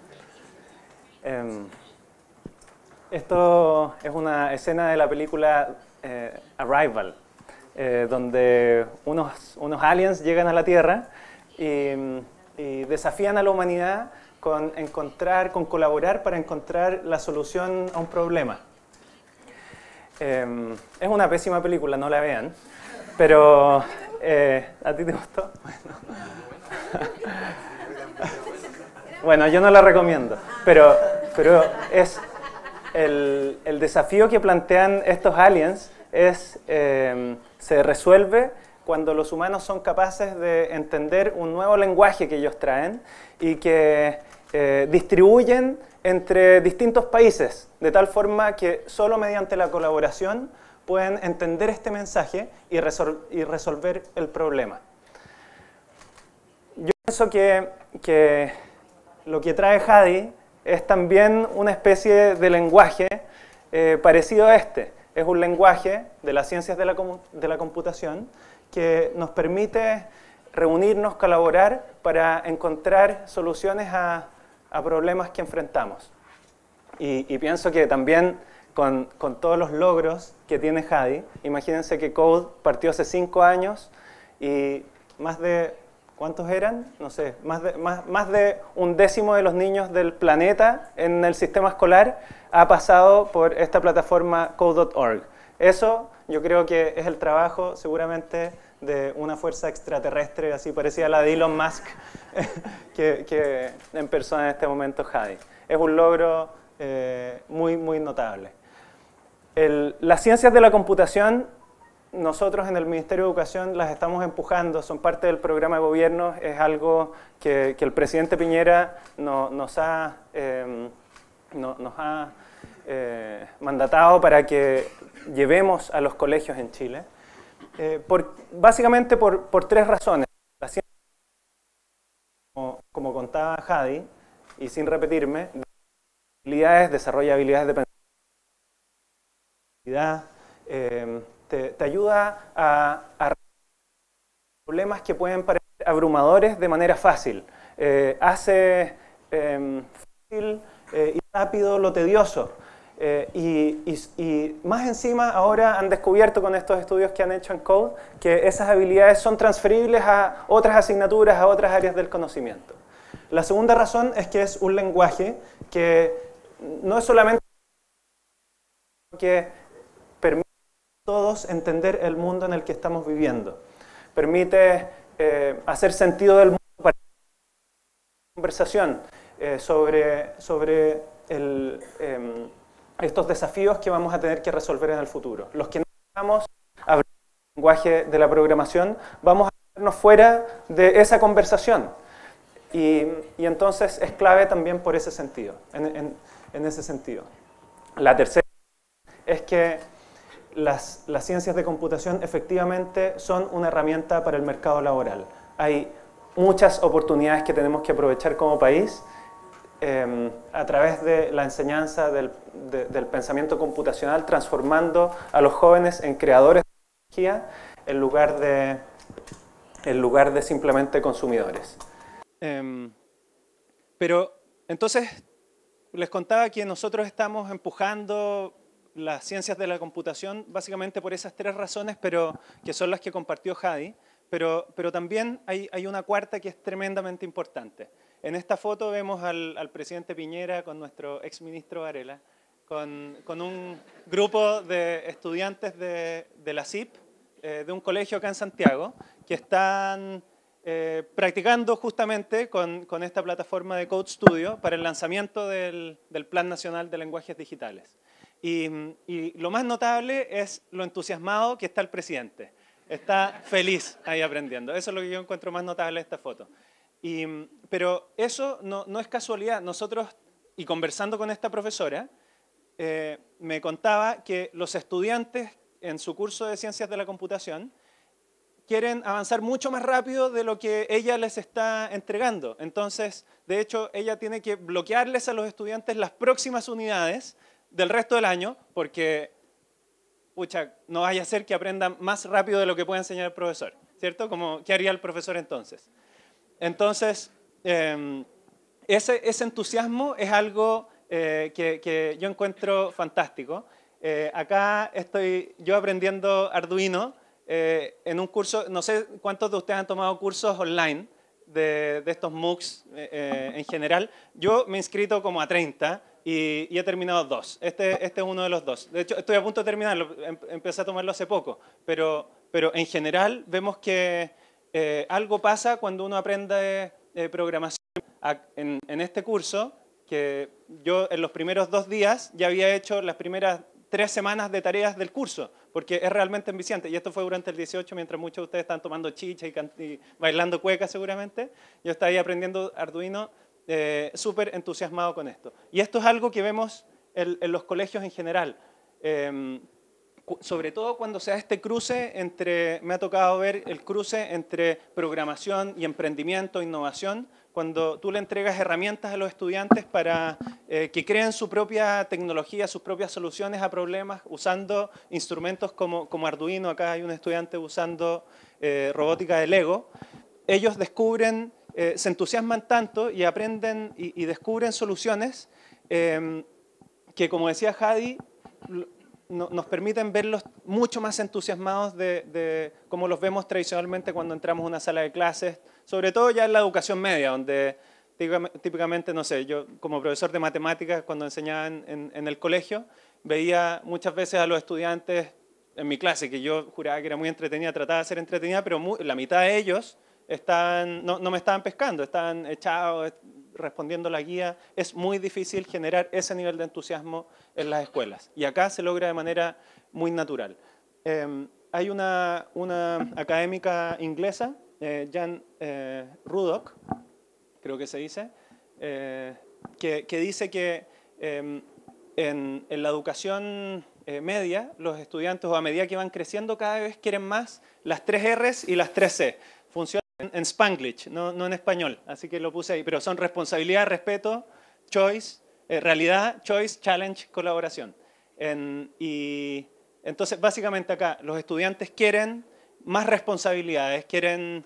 Esto es una escena de la película Arrival, donde unos aliens llegan a la Tierra y desafían a la humanidad con colaborar para encontrar la solución a un problema. Es una pésima película, no la vean, pero ¿a ti te gustó? Bueno, yo no la recomiendo, pero es el desafío que plantean estos aliens se resuelve cuando los humanos son capaces de entender un nuevo lenguaje que ellos traen y que distribuyen entre distintos países, de tal forma que solo mediante la colaboración pueden entender este mensaje y resolver el problema. Yo pienso que lo que trae Jadi es también una especie de lenguaje parecido a este. Es un lenguaje de las ciencias de la computación que nos permite reunirnos, colaborar para encontrar soluciones a problemas que enfrentamos. Y pienso que también con todos los logros que tiene Hadi, imagínense que Code partió hace 5 años y más de, ¿cuántos eran? No sé, más de 1/10 de los niños del planeta en el sistema escolar ha pasado por esta plataforma code.org. Eso yo creo que es el trabajo seguramente de una fuerza extraterrestre, así parecida a la de Elon Musk, que en persona en este momento Hadi. Es un logro muy, muy notable. Las ciencias de la computación, nosotros en el Ministerio de Educación las estamos empujando, son parte del programa de gobierno, es algo que el presidente Piñera nos ha mandatado para que llevemos a los colegios en Chile. Básicamente por 3 razones. La ciencia, como contaba Hadi, y sin repetirme, desarrolla habilidades de pensamiento, te ayuda a problemas que pueden parecer abrumadores de manera fácil. Hace fácil y rápido lo tedioso. Y más encima ahora han descubierto con estos estudios que han hecho en Code que esas habilidades son transferibles a otras asignaturas, a otras áreas del conocimiento. La segunda razón es que es un lenguaje que no es solamente que permite a todos entender el mundo en el que estamos viviendo. Permite hacer sentido del mundo para la conversación sobre estos desafíos que vamos a tener que resolver en el futuro. Los que no estamos hablando el lenguaje de la programación, vamos a quedarnos fuera de esa conversación. Y entonces es clave también por ese sentido, en ese sentido. La tercera es que las ciencias de computación efectivamente son una herramienta para el mercado laboral. Hay muchas oportunidades que tenemos que aprovechar como país a través de la enseñanza del pensamiento computacional, transformando a los jóvenes en creadores de tecnología en lugar de simplemente consumidores. Pero entonces les contaba que nosotros estamos empujando las ciencias de la computación básicamente por esas 3 razones, pero que son las que compartió Hadi, pero también hay una cuarta que es tremendamente importante. En esta foto vemos al presidente Piñera con nuestro exministro Varela, con un grupo de estudiantes de la CIP, de un colegio acá en Santiago, que están practicando justamente con esta plataforma de Code Studio para el lanzamiento del Plan Nacional de Lenguajes Digitales. Y lo más notable es lo entusiasmado que está el presidente. Está feliz ahí aprendiendo. Eso es lo que yo encuentro más notable de esta foto. Pero eso no es casualidad. Nosotros, y conversando con esta profesora, me contaba que los estudiantes en su curso de Ciencias de la Computación quieren avanzar mucho más rápido de lo que ella les está entregando. Entonces, de hecho, ella tiene que bloquearles a los estudiantes las próximas unidades del resto del año, porque pucha, no vaya a ser que aprendan más rápido de lo que puede enseñar el profesor, ¿cierto? Como, ¿qué haría el profesor entonces? Entonces, ese entusiasmo es algo que yo encuentro fantástico. Acá estoy yo aprendiendo Arduino en un curso, no sé cuántos de ustedes han tomado cursos online de estos MOOCs en general. Yo me he inscrito como a 30 y he terminado 2. Este es uno de los 2. De hecho, estoy a punto de terminarlo, empecé a tomarlo hace poco, pero en general vemos que algo pasa cuando uno aprende programación. En este curso, que yo en los primeros 2 días ya había hecho las primeras 3 semanas de tareas del curso, porque es realmente enviciante. Y esto fue durante el 18, mientras muchos de ustedes están tomando chicha y bailando cueca seguramente. Yo estaba ahí aprendiendo Arduino, súper entusiasmado con esto. Y esto es algo que vemos en los colegios en general. Sobre todo cuando se da este cruce me ha tocado ver el cruce entre programación y emprendimiento, innovación, cuando tú le entregas herramientas a los estudiantes para que creen su propia tecnología, sus propias soluciones a problemas, usando instrumentos como Arduino. Acá hay un estudiante usando robótica de Lego. ellos descubren, se entusiasman tanto y aprenden y descubren soluciones que, como decía Hadi, nos permiten verlos mucho más entusiasmados de cómo los vemos tradicionalmente cuando entramos a una sala de clases, sobre todo ya en la educación media, donde típicamente, no sé, yo como profesor de matemáticas, cuando enseñaba en el colegio, veía muchas veces a los estudiantes en mi clase, que yo juraba que era muy entretenida, trataba de ser entretenida, pero la mitad de ellos no me estaban pescando, estaban echados, respondiendo la guía. Es muy difícil generar ese nivel de entusiasmo en las escuelas. Y acá se logra de manera muy natural. Hay una académica inglesa, Jan Ruddock, creo que se dice, que dice que en la educación media, los estudiantes, o a medida que van creciendo, cada vez quieren más las 3 R's y las 3 C. Funciona en Spanglish, no en español, así que lo puse ahí, pero son responsabilidad, respeto, choice, realidad, choice, challenge, colaboración. Y entonces, básicamente acá, los estudiantes quieren más responsabilidades, quieren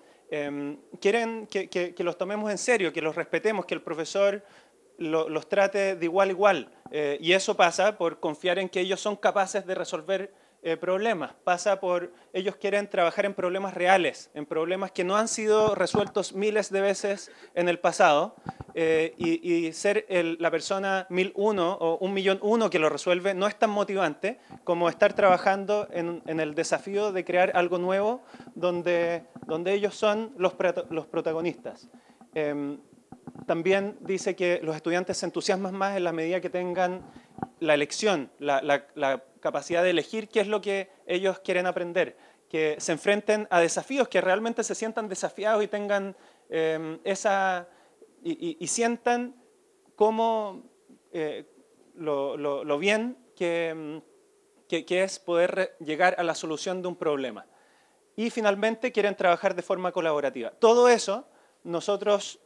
que los tomemos en serio, que los respetemos, que el profesor los trate de igual a igual. Y eso pasa por confiar en que ellos son capaces de resolver problemas. Pasa por ellos quieren trabajar en problemas reales, en problemas que no han sido resueltos miles de veces en el pasado, y ser la persona 1001 o 1.000.001 que lo resuelve no es tan motivante como estar trabajando en el desafío de crear algo nuevo donde ellos son los protagonistas. También dice que los estudiantes se entusiasman más en la medida que tengan la elección, la capacidad de elegir qué es lo que ellos quieren aprender, que se enfrenten a desafíos, que realmente se sientan desafiados y tengan y sientan cómo lo bien que es poder llegar a la solución de un problema. Y finalmente quieren trabajar de forma colaborativa. Todo eso nosotros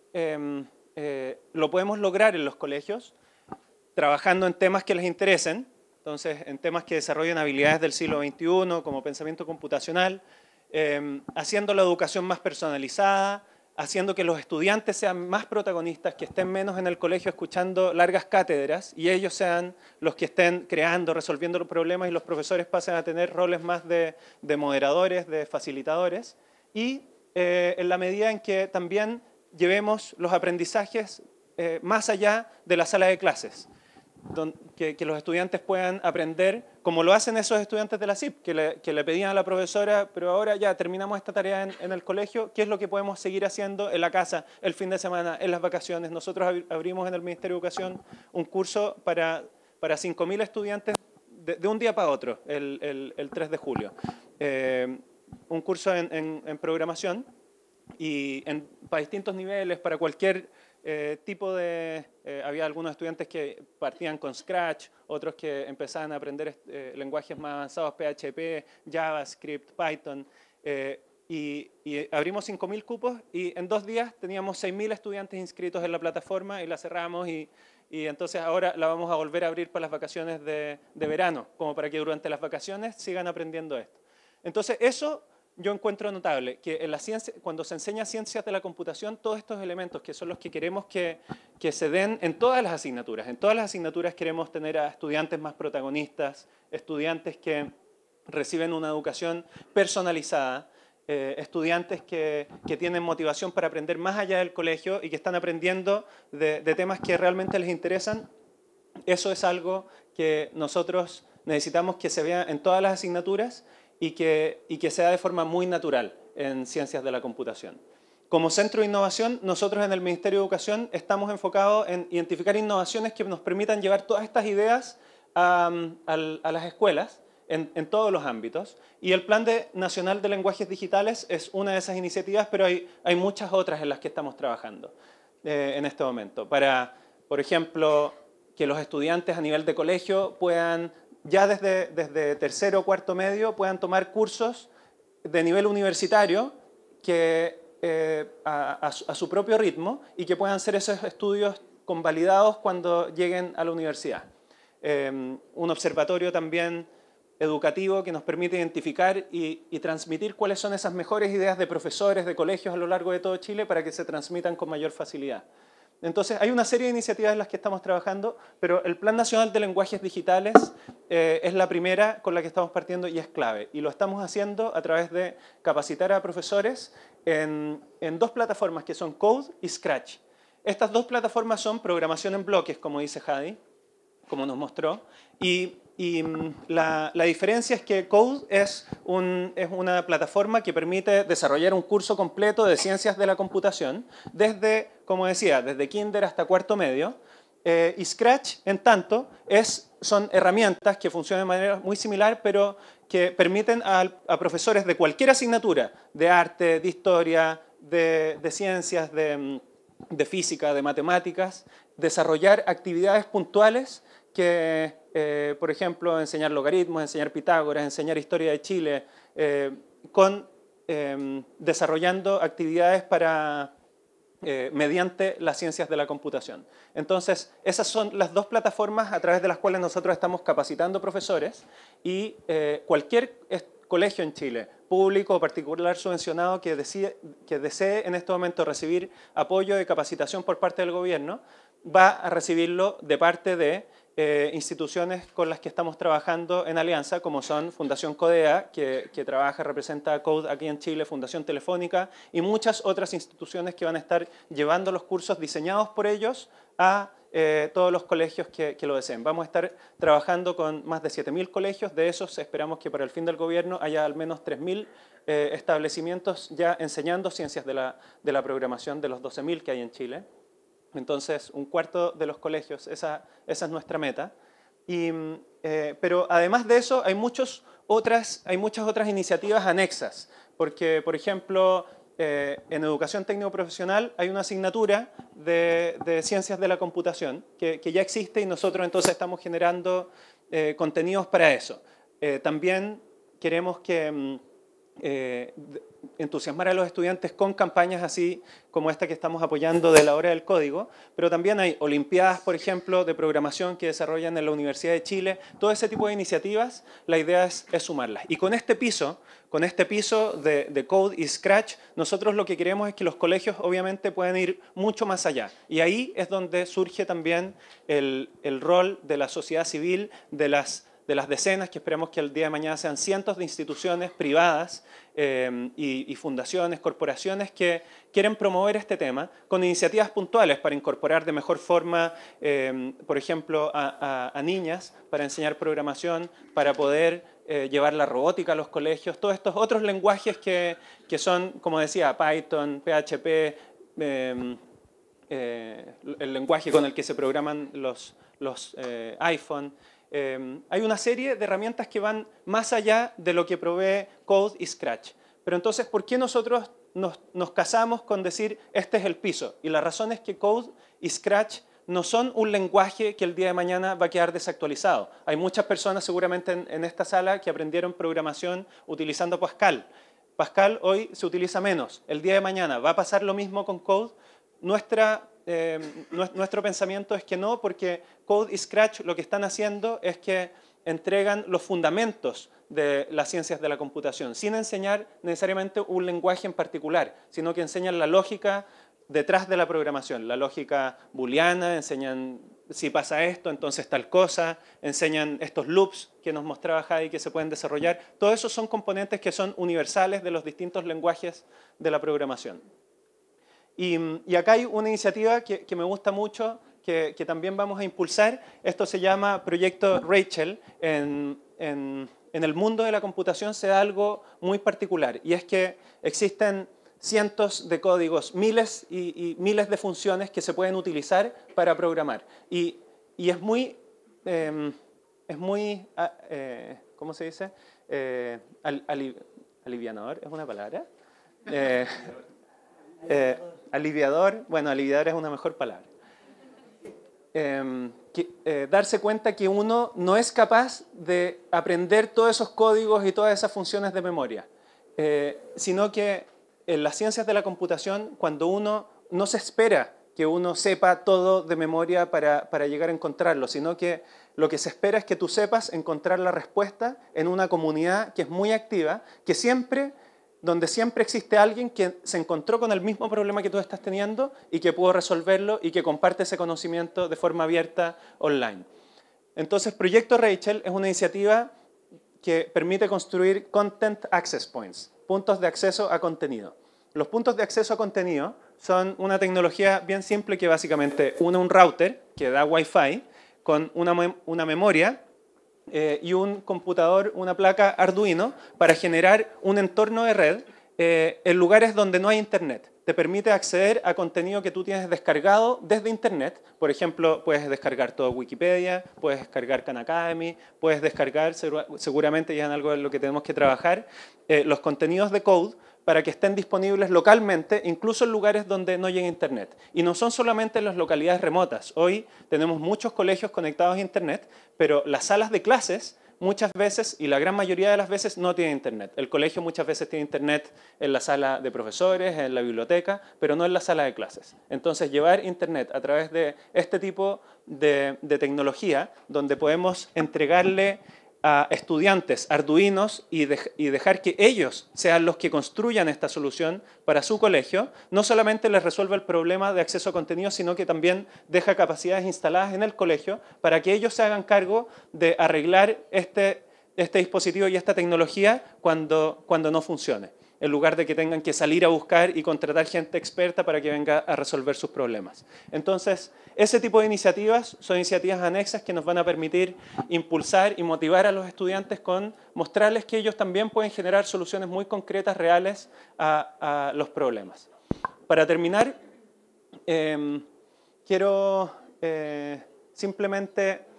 lo podemos lograr en los colegios, trabajando en temas que les interesen, entonces en temas que desarrollen habilidades del siglo XXI, como pensamiento computacional, haciendo la educación más personalizada, haciendo que los estudiantes sean más protagonistas, que estén menos en el colegio escuchando largas cátedras y ellos sean los que estén creando, resolviendo los problemas y los profesores pasen a tener roles más de moderadores, de facilitadores, y en la medida en que también llevemos los aprendizajes más allá de la sala de clases, que los estudiantes puedan aprender, como lo hacen esos estudiantes de la CIP, que le pedían a la profesora, pero ahora ya terminamos esta tarea en el colegio, ¿qué es lo que podemos seguir haciendo en la casa, el fin de semana, en las vacaciones? Nosotros abrimos en el Ministerio de Educación un curso para 5.000 estudiantes de un día para otro, el 3 de julio. Un curso en programación, y para distintos niveles, para cualquier tipo de... había algunos estudiantes que partían con Scratch, otros que empezaban a aprender lenguajes más avanzados, PHP, JavaScript, Python, y abrimos 5.000 cupos y en 2 días teníamos 6.000 estudiantes inscritos en la plataforma y la cerramos y entonces ahora la vamos a volver a abrir para las vacaciones de verano, como para que durante las vacaciones sigan aprendiendo esto. Entonces eso yo encuentro notable, que en la ciencia, cuando se enseña ciencias de la computación, todos estos elementos que son los que queremos que se den en todas las asignaturas. En todas las asignaturas queremos tener a estudiantes más protagonistas, estudiantes que reciben una educación personalizada, estudiantes que tienen motivación para aprender más allá del colegio y que están aprendiendo de temas que realmente les interesan. Eso es algo que nosotros necesitamos que se vea en todas las asignaturas y que sea de forma muy natural en ciencias de la computación. Como centro de innovación, nosotros en el Ministerio de Educación estamos enfocados en identificar innovaciones que nos permitan llevar todas estas ideas a las escuelas en todos los ámbitos. Y el Plan Nacional de Lenguajes Digitales es una de esas iniciativas, pero hay muchas otras en las que estamos trabajando en este momento. Para, por ejemplo, que los estudiantes a nivel de colegio puedan ya desde tercero o cuarto medio puedan tomar cursos de nivel universitario que, a su propio ritmo y que puedan ser esos estudios convalidados cuando lleguen a la universidad. Un observatorio también educativo que nos permite identificar y transmitir cuáles son esas mejores ideas de profesores, de colegios a lo largo de todo Chile para que se transmitan con mayor facilidad. Entonces, hay una serie de iniciativas en las que estamos trabajando, pero el Plan Nacional de Lenguajes Digitales es la primera con la que estamos partiendo y es clave. Y lo estamos haciendo a través de capacitar a profesores en dos plataformas que son Code y Scratch. Estas dos plataformas son programación en bloques, como dice Jadi, como nos mostró, y la diferencia es que Code es una plataforma que permite desarrollar un curso completo de ciencias de la computación, desde, como decía, desde kinder hasta cuarto medio, y Scratch, en tanto, son herramientas que funcionan de manera muy similar, pero que permiten a profesores de cualquier asignatura, de arte, de historia, de ciencias, de física, de matemáticas, desarrollar actividades puntuales que, por ejemplo, enseñar logaritmos, enseñar Pitágoras, enseñar historia de Chile, desarrollando actividades mediante las ciencias de la computación. Entonces, esas son las dos plataformas a través de las cuales nosotros estamos capacitando profesores y cualquier colegio en Chile, público o particular subvencionado que desee en este momento recibir apoyo de capacitación por parte del gobierno, va a recibirlo de parte de instituciones con las que estamos trabajando en alianza, como son Fundación Codea, que trabaja, representa Code aquí en Chile, Fundación Telefónica y muchas otras instituciones que van a estar llevando los cursos diseñados por ellos a todos los colegios que lo deseen. Vamos a estar trabajando con más de 7.000 colegios, de esos esperamos que para el fin del gobierno haya al menos 3.000 establecimientos ya enseñando ciencias de la programación de los 12.000 que hay en Chile. Entonces, un cuarto de los colegios, esa es nuestra meta. Pero además de eso, hay muchas otras iniciativas anexas, porque, por ejemplo, en educación técnico-profesional hay una asignatura de ciencias de la computación que ya existe y nosotros entonces estamos generando contenidos para eso. También queremos que entusiasmar a los estudiantes con campañas así como esta que estamos apoyando de la Hora del Código, pero también hay olimpiadas, por ejemplo, de programación que desarrollan en la Universidad de Chile. Todo ese tipo de iniciativas, la idea es sumarlas. Y con este piso de Code y Scratch, nosotros lo que queremos es que los colegios obviamente puedan ir mucho más allá. Y ahí es donde surge también el rol de la sociedad civil, de las decenas, que esperamos que el día de mañana sean cientos de instituciones privadas y fundaciones, corporaciones que quieren promover este tema con iniciativas puntuales para incorporar de mejor forma, por ejemplo, a niñas para enseñar programación, para poder llevar la robótica a los colegios, todos estos otros lenguajes que son, como decía, Python, PHP, el lenguaje con el que se programan los iPhone. Hay una serie de herramientas que van más allá de lo que provee Code y Scratch. Pero entonces, ¿por qué nosotros nos casamos con decir este es el piso? Y la razón es que Code y Scratch no son un lenguaje que el día de mañana va a quedar desactualizado. Hay muchas personas seguramente en esta sala que aprendieron programación utilizando Pascal. Pascal hoy se utiliza menos. El día de mañana va a pasar lo mismo con Code. Nuestro pensamiento es que no, porque Code y Scratch lo que están haciendo es que entregan los fundamentos de las ciencias de la computación, sin enseñar necesariamente un lenguaje en particular, sino que enseñan la lógica detrás de la programación, la lógica booleana, enseñan si pasa esto, entonces tal cosa, enseñan estos loops que nos mostraba Jadi que se pueden desarrollar. Todo eso son componentes que son universales de los distintos lenguajes de la programación. Y acá hay una iniciativa que me gusta mucho, que también vamos a impulsar. Esto se llama Proyecto Rachel. En el mundo de la computación se da algo muy particular, y es que existen cientos de códigos, miles y miles de funciones que se pueden utilizar para programar. Y es muy ¿cómo se dice? Alivianador, ¿es una palabra? Aliviador, bueno, aliviador es una mejor palabra. Darse cuenta que uno no es capaz de aprender todos esos códigos y todas esas funciones de memoria, sino que en las ciencias de la computación, cuando uno no se espera que uno sepa todo de memoria para llegar a encontrarlo, sino que lo que se espera es que tú sepas encontrar la respuesta en una comunidad que es muy activa, donde siempre existe alguien que se encontró con el mismo problema que tú estás teniendo y que pudo resolverlo y que comparte ese conocimiento de forma abierta online. Entonces, Proyecto Rachel es una iniciativa que permite construir Content Access Points, puntos de acceso a contenido. Los puntos de acceso a contenido son una tecnología bien simple que básicamente une un router que da Wi-Fi con una memoria y un computador, una placa Arduino para generar un entorno de red en lugares donde no hay internet. Te permite acceder a contenido que tú tienes descargado desde internet. Por ejemplo, puedes descargar todo Wikipedia, puedes descargar Khan Academy, puedes descargar, seguramente ya es algo en lo que tenemos que trabajar, los contenidos de code para que estén disponibles localmente, incluso en lugares donde no llega internet. Y no son solamente en las localidades remotas. Hoy tenemos muchos colegios conectados a internet, pero las salas de clases muchas veces, y la gran mayoría de las veces, no tienen internet. El colegio muchas veces tiene internet en la sala de profesores, en la biblioteca, pero no en la sala de clases. Entonces, llevar internet a través de este tipo de tecnología, donde podemos entregarle a estudiantes arduinos y dejar que ellos sean los que construyan esta solución para su colegio, no solamente les resuelve el problema de acceso a contenido, sino que también deja capacidades instaladas en el colegio para que ellos se hagan cargo de arreglar este dispositivo y esta tecnología cuando no funcione, en lugar de que tengan que salir a buscar y contratar gente experta para que venga a resolver sus problemas. Entonces, ese tipo de iniciativas son iniciativas anexas que nos van a permitir impulsar y motivar a los estudiantes con mostrarles que ellos también pueden generar soluciones muy concretas, reales a los problemas. Para terminar, quiero simplemente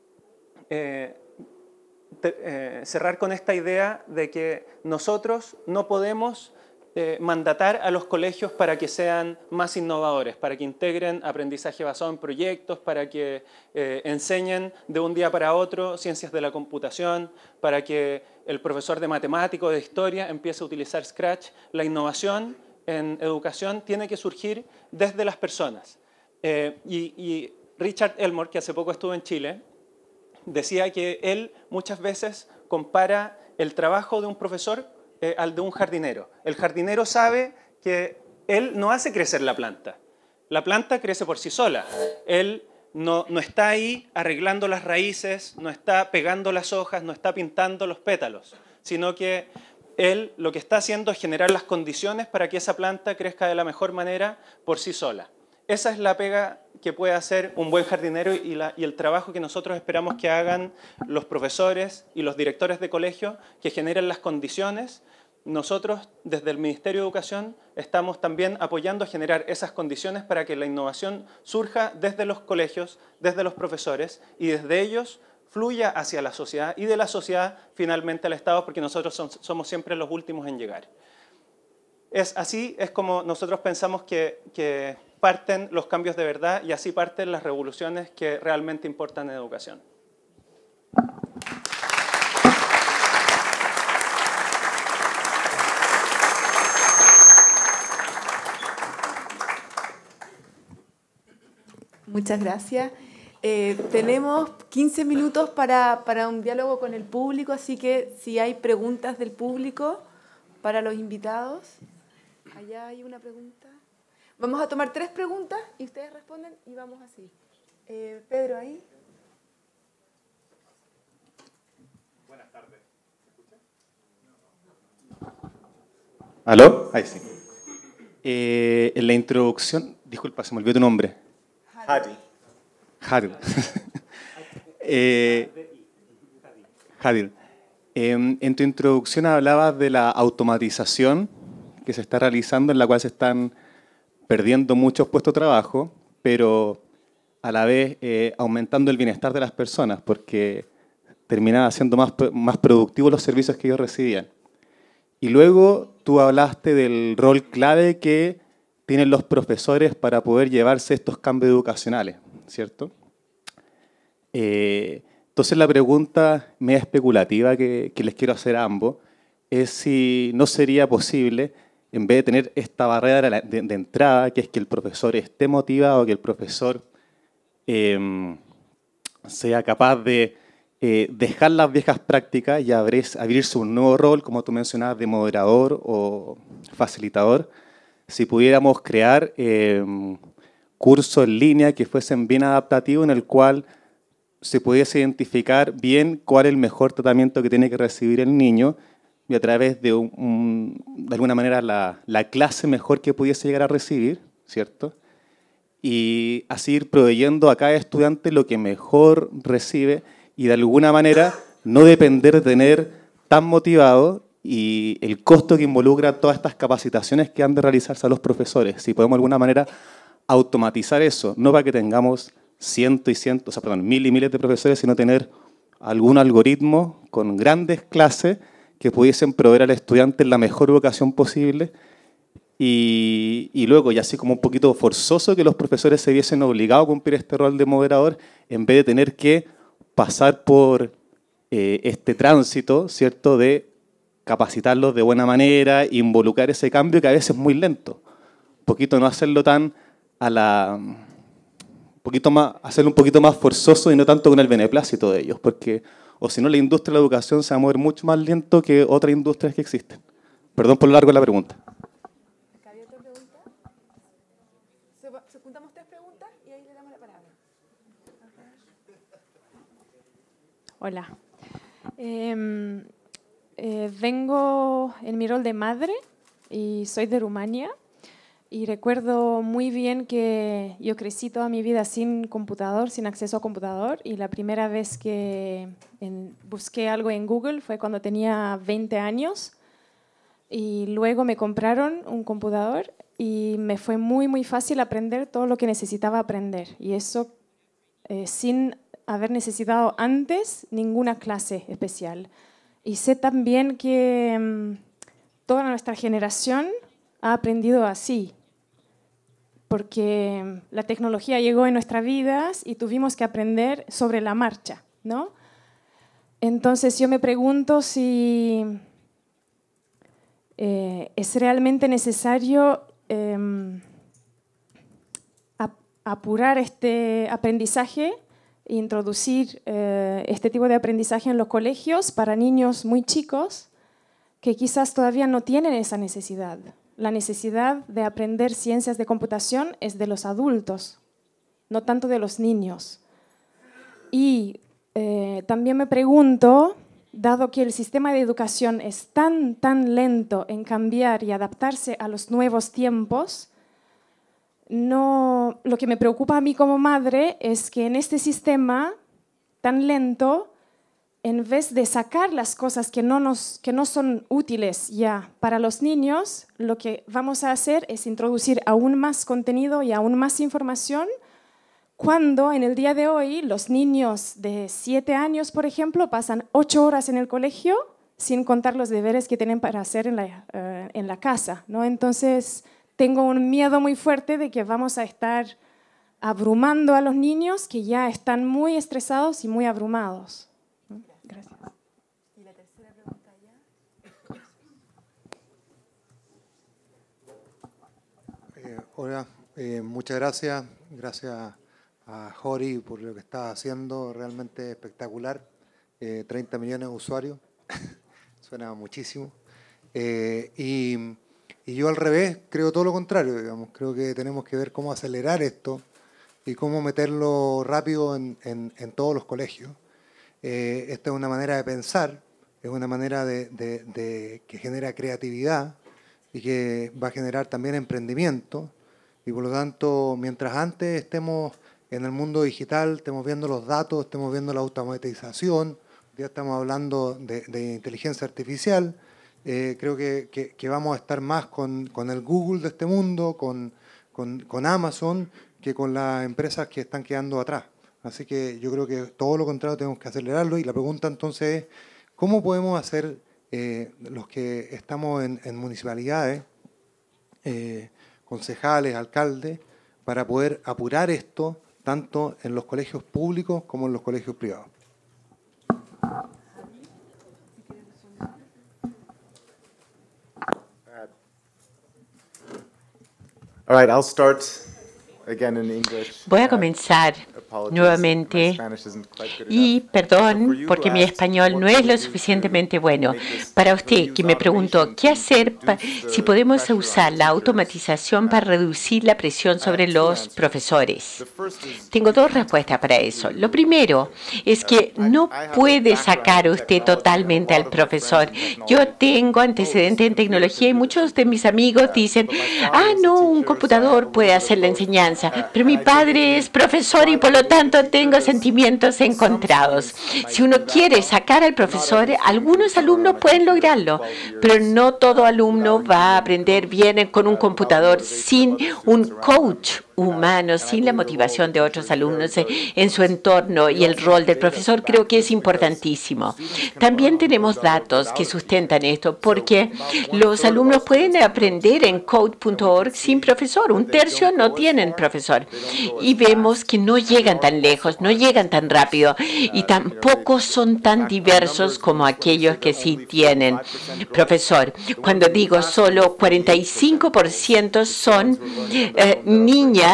cerrar con esta idea de que nosotros no podemos mandatar a los colegios para que sean más innovadores, para que integren aprendizaje basado en proyectos, para que enseñen de un día para otro ciencias de la computación, para que el profesor de matemáticas o de historia empiece a utilizar Scratch. La innovación en educación tiene que surgir desde las personas. Y Richard Elmore, que hace poco estuvo en Chile, decía que él muchas veces compara el trabajo de un profesor al de un jardinero. El jardinero sabe que él no hace crecer la planta crece por sí sola. Él no está ahí arreglando las raíces, no está pegando las hojas, no está pintando los pétalos, sino que él lo que está haciendo es generar las condiciones para que esa planta crezca de la mejor manera por sí sola. Esa es la pega que puede hacer un buen jardinero y el trabajo que nosotros esperamos que hagan los profesores y los directores de colegio, que generen las condiciones. Nosotros, desde el Ministerio de Educación, estamos también apoyando a generar esas condiciones para que la innovación surja desde los colegios, desde los profesores, y desde ellos fluya hacia la sociedad, y de la sociedad finalmente al Estado, porque nosotros somos siempre los últimos en llegar. Así es como nosotros pensamos que parten los cambios de verdad y así parten las revoluciones que realmente importan en educación. Muchas gracias. Tenemos 15 minutos para un diálogo con el público, así que si hay preguntas del público para los invitados. Allá hay una pregunta. Vamos a tomar 3 preguntas y ustedes responden y vamos así. Pedro, ahí. Buenas tardes. ¿Me escucha? ¿Aló? Ahí sí. En la introducción, disculpa, se me olvidó tu nombre. Hadil. Hadil. En tu introducción hablabas de la automatización que se está realizando, en la cual se están perdiendo muchos puestos de trabajo, pero a la vez aumentando el bienestar de las personas, porque terminaban siendo más productivos los servicios que ellos recibían. Y luego tú hablaste del rol clave que tienen los profesores para poder llevarse estos cambios educacionales, ¿cierto? Entonces la pregunta media especulativa que les quiero hacer a ambos es si no sería posible en vez de tener esta barrera de entrada, que es que el profesor esté motivado, que el profesor sea capaz de dejar las viejas prácticas y abrirse un nuevo rol, como tú mencionabas, de moderador o facilitador, si pudiéramos crear cursos en línea que fuesen bien adaptativos, en el cual se pudiese identificar bien cuál es el mejor tratamiento que tiene que recibir el niño y a través de, de alguna manera, la clase mejor que pudiese llegar a recibir, ¿cierto? Y así ir proveyendo a cada estudiante lo que mejor recibe y de alguna manera no depender de tener tan motivado y el costo que involucra todas estas capacitaciones que han de realizarse a los profesores. Si podemos de alguna manera automatizar eso, no para que tengamos mil y miles de profesores, sino tener algún algoritmo con grandes clases que pudiesen proveer al estudiante la mejor educación posible y luego, y así como un poquito forzoso, que los profesores se viesen obligados a cumplir este rol de moderador en vez de tener que pasar por este tránsito, ¿cierto?, de capacitarlos de buena manera, involucrar ese cambio que a veces es muy lento. Un poquito no hacerlo tan hacerlo un poquito más forzoso y no tanto con el beneplácito de ellos, porque o si no la industria de la educación se va a mover mucho más lento que otras industrias que existen. Perdón por lo largo de la pregunta. ¿Había otra pregunta? ¿Se juntamos 3 preguntas y ahí le damos la palabra? Hola. Vengo en mi rol de madre y soy de Rumania. Y recuerdo muy bien que yo crecí toda mi vida sin computador, sin acceso a computador, y la primera vez que busqué algo en Google fue cuando tenía 20 años, y luego me compraron un computador y me fue muy, muy fácil aprender todo lo que necesitaba aprender, y eso sin haber necesitado antes ninguna clase especial. Y sé también que toda nuestra generación ha aprendido así, porque la tecnología llegó en nuestras vidas y tuvimos que aprender sobre la marcha, ¿no? Entonces yo me pregunto si es realmente necesario apurar este aprendizaje e introducir este tipo de aprendizaje en los colegios para niños muy chicos que quizás todavía no tienen esa necesidad. La necesidad de aprender ciencias de computación es de los adultos, no tanto de los niños. Y también me pregunto, dado que el sistema de educación es tan lento en cambiar y adaptarse a los nuevos tiempos, lo que me preocupa a mí como madre es que en este sistema tan lento, en vez de sacar las cosas que no son útiles ya para los niños, lo que vamos a hacer es introducir aún más contenido y aún más información, cuando en el día de hoy los niños de 7 años, por ejemplo, pasan 8 horas en el colegio sin contar los deberes que tienen para hacer en la casa, ¿no? Entonces, tengo un miedo muy fuerte de que vamos a estar abrumando a los niños que ya están muy estresados y muy abrumados. Gracias. ¿Y la tercera pregunta ya? Hola, muchas gracias. Gracias a Jori por lo que está haciendo, realmente espectacular. 30 millones de usuarios, suena muchísimo. Y yo al revés, creo todo lo contrario, digamos. Creo que tenemos que ver cómo acelerar esto y cómo meterlo rápido en todos los colegios. Esta es una manera de pensar, es una manera que genera creatividad y que va a generar también emprendimiento. Y por lo tanto, mientras antes estemos en el mundo digital, estemos viendo los datos, estemos viendo la automatización, ya estamos hablando de inteligencia artificial, creo que vamos a estar más con el Google de este mundo, con Amazon, que con las empresas que están quedando atrás. Así que yo creo que todo lo contrario tenemos que acelerarlo. Y la pregunta entonces es, ¿cómo podemos hacer los que estamos en municipalidades, concejales, alcaldes, para poder apurar esto tanto en los colegios públicos como en los colegios privados? All right, I'll start again in English. Voy a comenzar nuevamente y perdón porque mi español no es lo suficientemente bueno. Para usted que me preguntó qué hacer si podemos usar la automatización para reducir la presión sobre los profesores. Tengo dos respuestas para eso. Lo primero es que no puede sacar usted totalmente al profesor. Yo tengo antecedentes en tecnología y muchos de mis amigos dicen, no, un computador puede hacer la enseñanza, pero mi padre es profesor y por lo tanto tengo sentimientos encontrados. Si uno quiere sacar al profesor, algunos alumnos pueden lograrlo, pero no todo alumno va a aprender bien con un computador sin un coach humano, sin la motivación de otros alumnos en su entorno, y el rol del profesor creo que es importantísimo. También tenemos datos que sustentan esto, porque los alumnos pueden aprender en code.org sin profesor. Un tercio no tienen profesor. Y vemos que no llegan tan lejos, no llegan tan rápido y tampoco son tan diversos como aquellos que sí tienen profesor. Cuando digo solo 45% son niñas,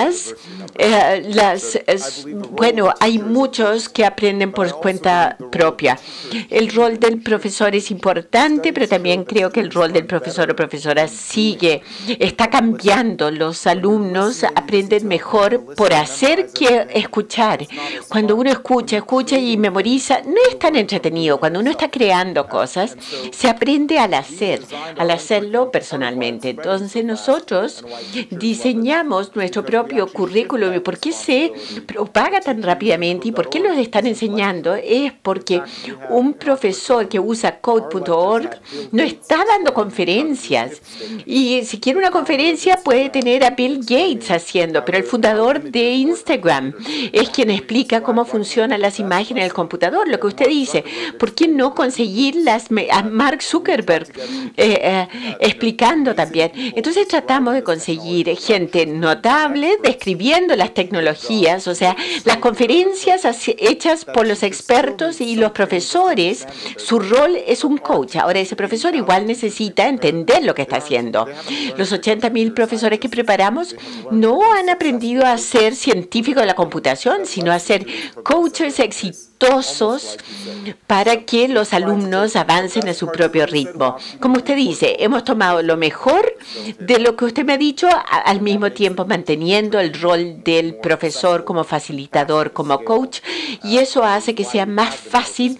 bueno, hay muchos que aprenden por cuenta propia. El rol del profesor es importante, pero también creo que el rol del profesor o profesora está cambiando. Los alumnos aprenden mejor por hacer que escuchar. Cuando uno escucha y memoriza, no es tan entretenido. Cuando uno está creando cosas, se aprende al hacerlo personalmente. Entonces nosotros diseñamos nuestro propio currículum. ¿Y por qué se propaga tan rápidamente y por qué los están enseñando? Es porque un profesor que usa code.org no está dando conferencias. Y si quiere una conferencia puede tener a Bill Gates haciendo, pero el fundador de Instagram es quien explica cómo funcionan las imágenes del computador. Lo que usted dice, ¿por qué no conseguir a Mark Zuckerberg explicando también? Entonces tratamos de conseguir gente notable describiendo las tecnologías, o sea, las conferencias hechas por los expertos, y los profesores, su rol es un coach. Ahora, ese profesor igual necesita entender lo que está haciendo. Los 80,000 profesores que preparamos no han aprendido a ser científicos de la computación, sino a ser coaches exitosos para que los alumnos avancen a su propio ritmo. Como usted dice, hemos tomado lo mejor de lo que usted me ha dicho, al mismo tiempo manteniendo el rol del profesor como facilitador, como coach, y eso hace que sea más fácil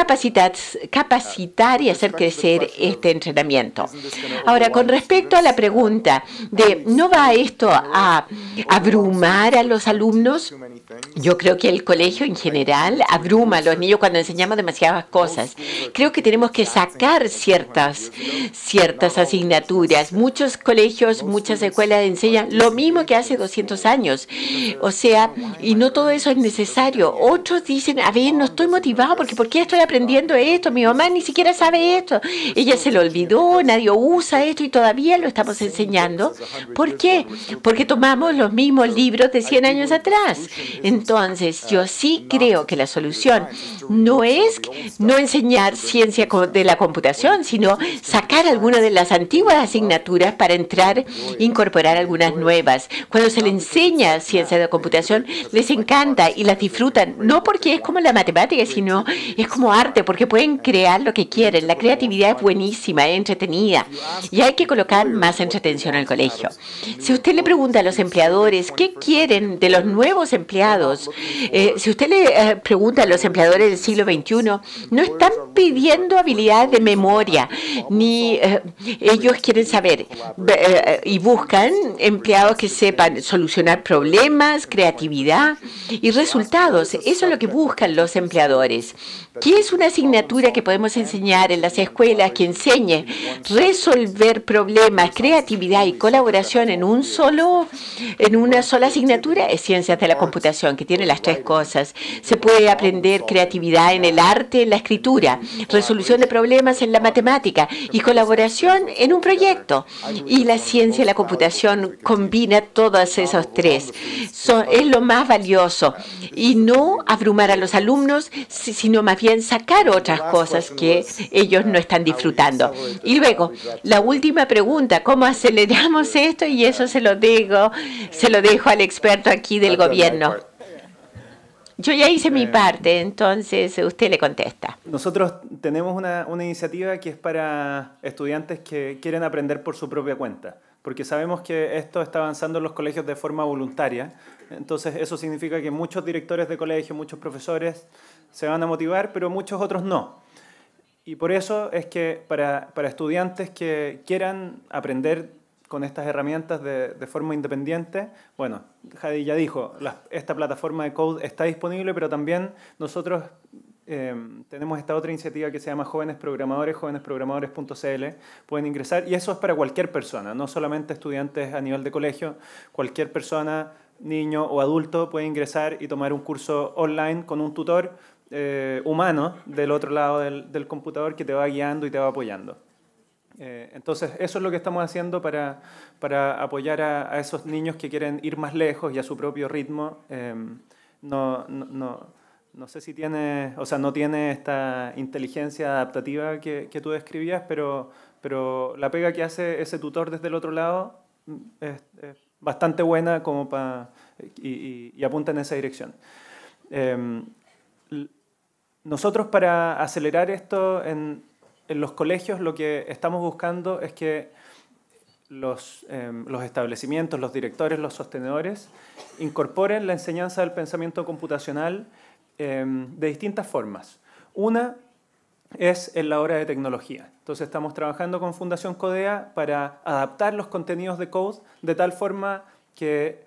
capacitar y hacer crecer este entrenamiento. Ahora, con respecto a la pregunta de ¿no va esto a abrumar a los alumnos? Yo creo que el colegio en general abruma a los niños cuando enseñamos demasiadas cosas. Creo que tenemos que sacar ciertas asignaturas. Muchos colegios, muchas escuelas enseñan lo mismo que hace 200 años. O sea, y no todo eso es necesario. Otros dicen, no estoy motivado porque ¿por qué estoy aprendiendo esto? Mi mamá ni siquiera sabe esto. Ella se lo olvidó, nadie usa esto y todavía lo estamos enseñando. ¿Por qué? Porque tomamos los mismos libros de 100 años atrás. Entonces, yo sí creo que la solución no es no enseñar ciencia de la computación, sino sacar algunas de las antiguas asignaturas para incorporar algunas nuevas. Cuando se les enseña ciencia de la computación, les encanta y las disfrutan, no porque es como la matemática, sino es como arte, porque pueden crear lo que quieren. La creatividad es buenísima, es entretenida, y hay que colocar más entretención al colegio. Si usted le pregunta a los empleadores qué quieren de los nuevos empleados, si usted le pregunta a los empleadores del siglo XXI, no están pidiendo habilidades de memoria, ni ellos quieren saber y buscan empleados que sepan solucionar problemas, creatividad y resultados. Eso es lo que buscan los empleadores. ¿Qué es una asignatura que podemos enseñar en las escuelas que enseñe resolver problemas, creatividad y colaboración en una sola asignatura? Es ciencias de la computación. computación, que tiene las tres cosas. Se puede aprender creatividad en el arte, en la escritura, resolución de problemas en la matemática y colaboración en un proyecto. Y la ciencia y la computación combina todos esos tres. Es lo más valioso. Y no abrumar a los alumnos, sino más bien sacar otras cosas que ellos no están disfrutando. Y luego, la última pregunta, ¿cómo aceleramos esto? Y eso se lo dejo al experto aquí del gobierno. Yo ya hice mi parte, entonces usted le contesta. Nosotros tenemos una iniciativa que es para estudiantes que quieren aprender por su propia cuenta, porque sabemos que esto está avanzando en los colegios de forma voluntaria. Entonces eso significa que muchos directores de colegio, muchos profesores se van a motivar, pero muchos otros no. Y por eso es que para estudiantes que quieran aprender con estas herramientas de forma independiente, bueno, Hadi ya dijo, esta plataforma de Code está disponible, pero también nosotros tenemos esta otra iniciativa que se llama Jóvenes Programadores, jovenesprogramadores.cl, pueden ingresar, y eso es para cualquier persona, no solamente estudiantes a nivel de colegio, cualquier persona, niño o adulto puede ingresar y tomar un curso online con un tutor humano del otro lado del computador que te va guiando y te va apoyando. Entonces, eso es lo que estamos haciendo para apoyar a esos niños que quieren ir más lejos y a su propio ritmo. No sé si tiene, o sea, no tiene esta inteligencia adaptativa que tú describías, pero la pega que hace ese tutor desde el otro lado es bastante buena como y apunta en esa dirección. Nosotros, para acelerar esto en los colegios, lo que estamos buscando es que los establecimientos, los directores, los sostenedores incorporen la enseñanza del pensamiento computacional de distintas formas. Una es en la hora de tecnología. Entonces estamos trabajando con Fundación Codea para adaptar los contenidos de Code de tal forma que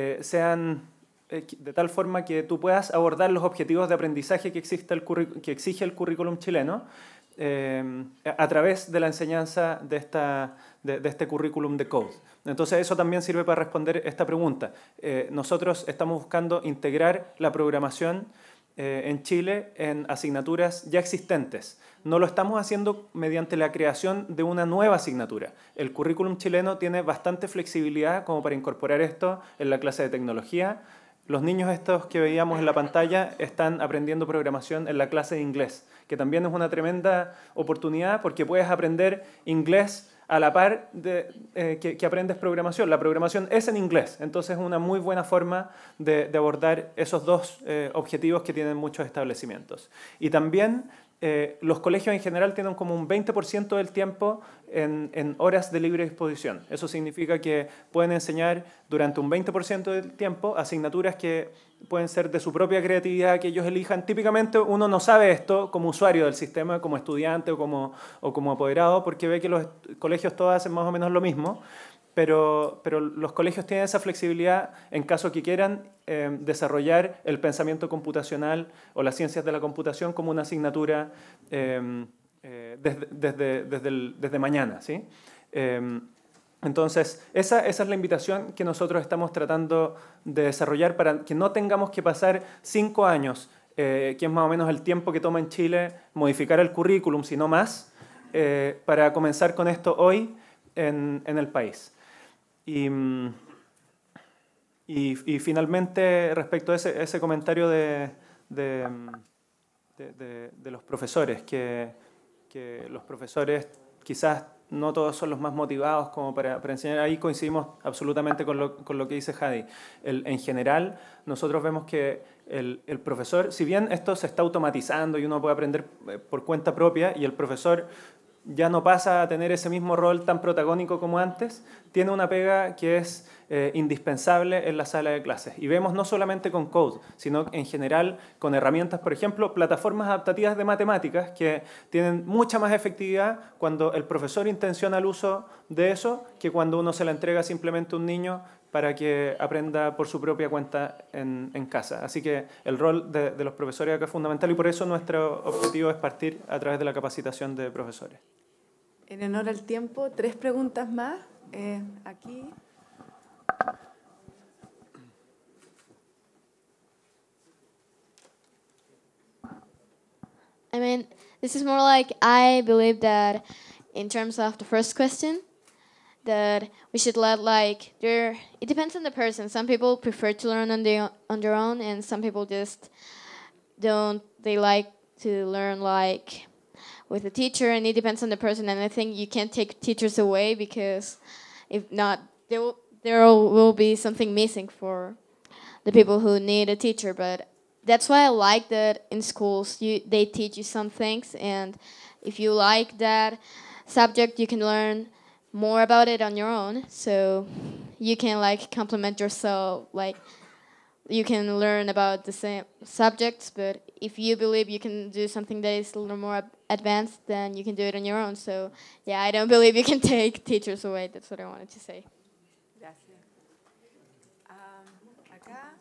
tú puedas abordar los objetivos de aprendizaje que exige el currículum chileno a través de la enseñanza de este currículum de Code. Entonces eso también sirve para responder esta pregunta. Nosotros estamos buscando integrar la programación en Chile en asignaturas ya existentes. No lo estamos haciendo mediante la creación de una nueva asignatura. El currículum chileno tiene bastante flexibilidad como para incorporar esto en la clase de tecnología. Los niños estos que veíamos en la pantalla están aprendiendo programación en la clase de inglés, que también es una tremenda oportunidad porque puedes aprender inglés a la par que aprendes programación. La programación es en inglés, entonces es una muy buena forma de abordar esos dos objetivos que tienen muchos establecimientos. Y también los colegios en general tienen como un 20% del tiempo en horas de libre disposición. Eso significa que pueden enseñar durante un 20% del tiempo asignaturas que pueden ser de su propia creatividad, que ellos elijan. Típicamente uno no sabe esto como usuario del sistema, como estudiante o como apoderado, porque ve que los colegios todos hacen más o menos lo mismo, pero los colegios tienen esa flexibilidad en caso que quieran desarrollar el pensamiento computacional o las ciencias de la computación como una asignatura desde mañana, ¿sí? Entonces, esa es la invitación que nosotros estamos tratando de desarrollar para que no tengamos que pasar 5 años, que es más o menos el tiempo que toma en Chile modificar el currículum, sino más, para comenzar con esto hoy en el país. Y finalmente, respecto a ese comentario de los profesores, que los profesores quizás no todos son los más motivados como para enseñar. Ahí coincidimos absolutamente con lo que dice Hadi. En general, nosotros vemos que el profesor, si bien esto se está automatizando y uno puede aprender por cuenta propia, y el profesor ya no pasa a tener ese mismo rol tan protagónico como antes, tiene una pega que es indispensable en la sala de clases. Y vemos no solamente con Code, sino en general con herramientas, por ejemplo, plataformas adaptativas de matemáticas que tienen mucha más efectividad cuando el profesor intenciona el uso de eso que cuando uno se la entrega simplemente a un niño para que aprenda por su propia cuenta en casa. Así que el rol de los profesores acá es fundamental y por eso nuestro objetivo es partir a través de la capacitación de profesores. En honor al tiempo, 3 preguntas más. Aquí. I mean, this is more like I believe that in terms of the first question, that we should let like it depends on the person. Some people prefer to learn on their own, and some people just don't. They like to learn like with a teacher, and it depends on the person. And I think you can't take teachers away, because if not, there will be something missing for the people who need a teacher. But that's why I like that in schools they teach you some things, and if you like that subject, you can learn more about it on your own. So you can like complement yourself, like you can learn about the same subjects, but if you believe you can do something that is a little more advanced, then you can do it on your own. So yeah, I don't believe you can take teachers away. That's what I wanted to say. Gracias. Acá.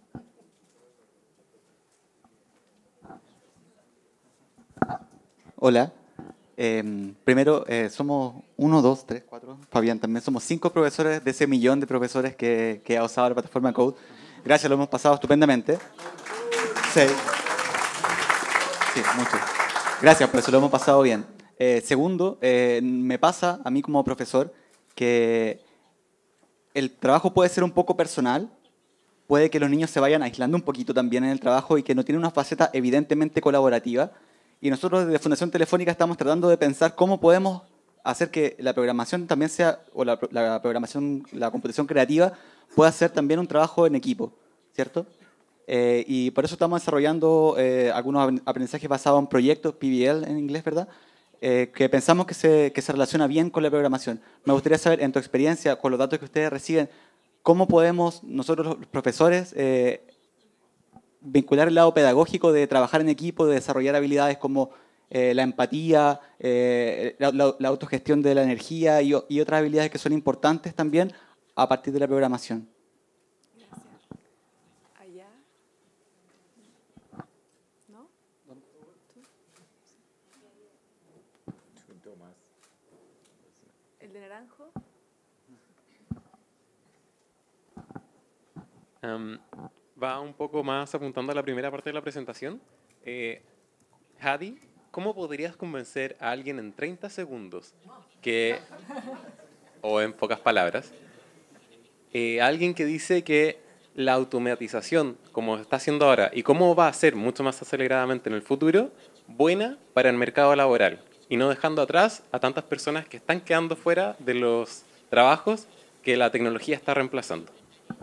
Hola. Primero, somos 1, 2, 3, 4, Fabián también, somos 5 profesores de ese millón de profesores que ha usado la plataforma Code. Gracias, lo hemos pasado estupendamente. 6. Sí, mucho. Gracias, por eso lo hemos pasado bien. Segundo, me pasa a mí como profesor que el trabajo puede ser un poco personal, puede que los niños se vayan aislando un poquito también en el trabajo y que no tienen una faceta evidentemente colaborativa. Y nosotros desde Fundación Telefónica estamos tratando de pensar cómo podemos hacer que la programación también sea, o la programación, la computación creativa pueda ser también un trabajo en equipo, ¿cierto? Y por eso estamos desarrollando algunos aprendizajes basados en proyectos, PBL en inglés, ¿verdad? Que pensamos que se relaciona bien con la programación. Me gustaría saber, en tu experiencia, con los datos que ustedes reciben, cómo podemos nosotros los profesores vincular el lado pedagógico de trabajar en equipo, de desarrollar habilidades como la empatía, la autogestión de la energía y otras habilidades que son importantes también a partir de la programación. Gracias. Allá. ¿No? ¿El de naranjo? Va un poco más apuntando a la primera parte de la presentación. Hadi, ¿cómo podrías convencer a alguien en 30 segundos que, o en pocas palabras, alguien que dice que la automatización, como está haciendo ahora, y cómo va a ser mucho más aceleradamente en el futuro, buena para el mercado laboral, y no dejando atrás a tantas personas que están quedando fuera de los trabajos que la tecnología está reemplazando?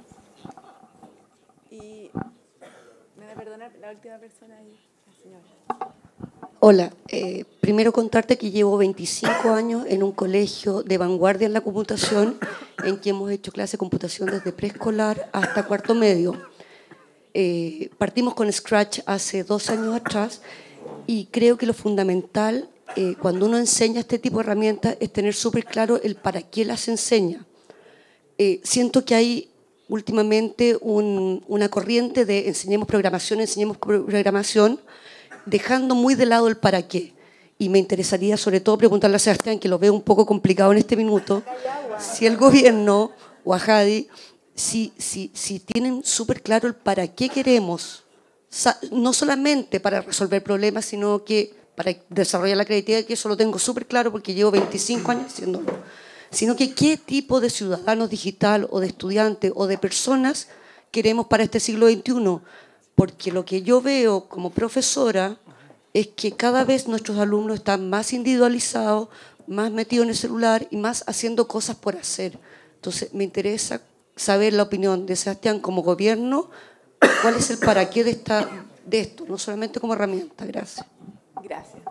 Perdonar, la última persona ahí, la señora. Hola, primero contarte que llevo 25 años en un colegio de vanguardia en la computación, en que hemos hecho clase de computación desde preescolar hasta cuarto medio. Partimos con Scratch hace 2 años atrás y creo que lo fundamental cuando uno enseña este tipo de herramientas es tener súper claro el para qué las enseña. Siento que hay últimamente una corriente de enseñemos programación, dejando muy de lado el para qué. Y me interesaría sobre todo preguntarle a Sebastián, que lo veo un poco complicado en este minuto, si el gobierno o a Hadi, si tienen súper claro el para qué queremos, no solamente para resolver problemas, sino que para desarrollar la creatividad, que eso lo tengo súper claro porque llevo 25 años haciéndolo, sino que qué tipo de ciudadanos digital o de estudiantes o de personas queremos para este siglo XXI. Porque lo que yo veo como profesora es que cada vez nuestros alumnos están más individualizados, más metidos en el celular y más haciendo cosas por hacer. Entonces me interesa saber la opinión de Sebastián como gobierno, cuál es el para qué de esto, no solamente como herramienta. Gracias. Gracias.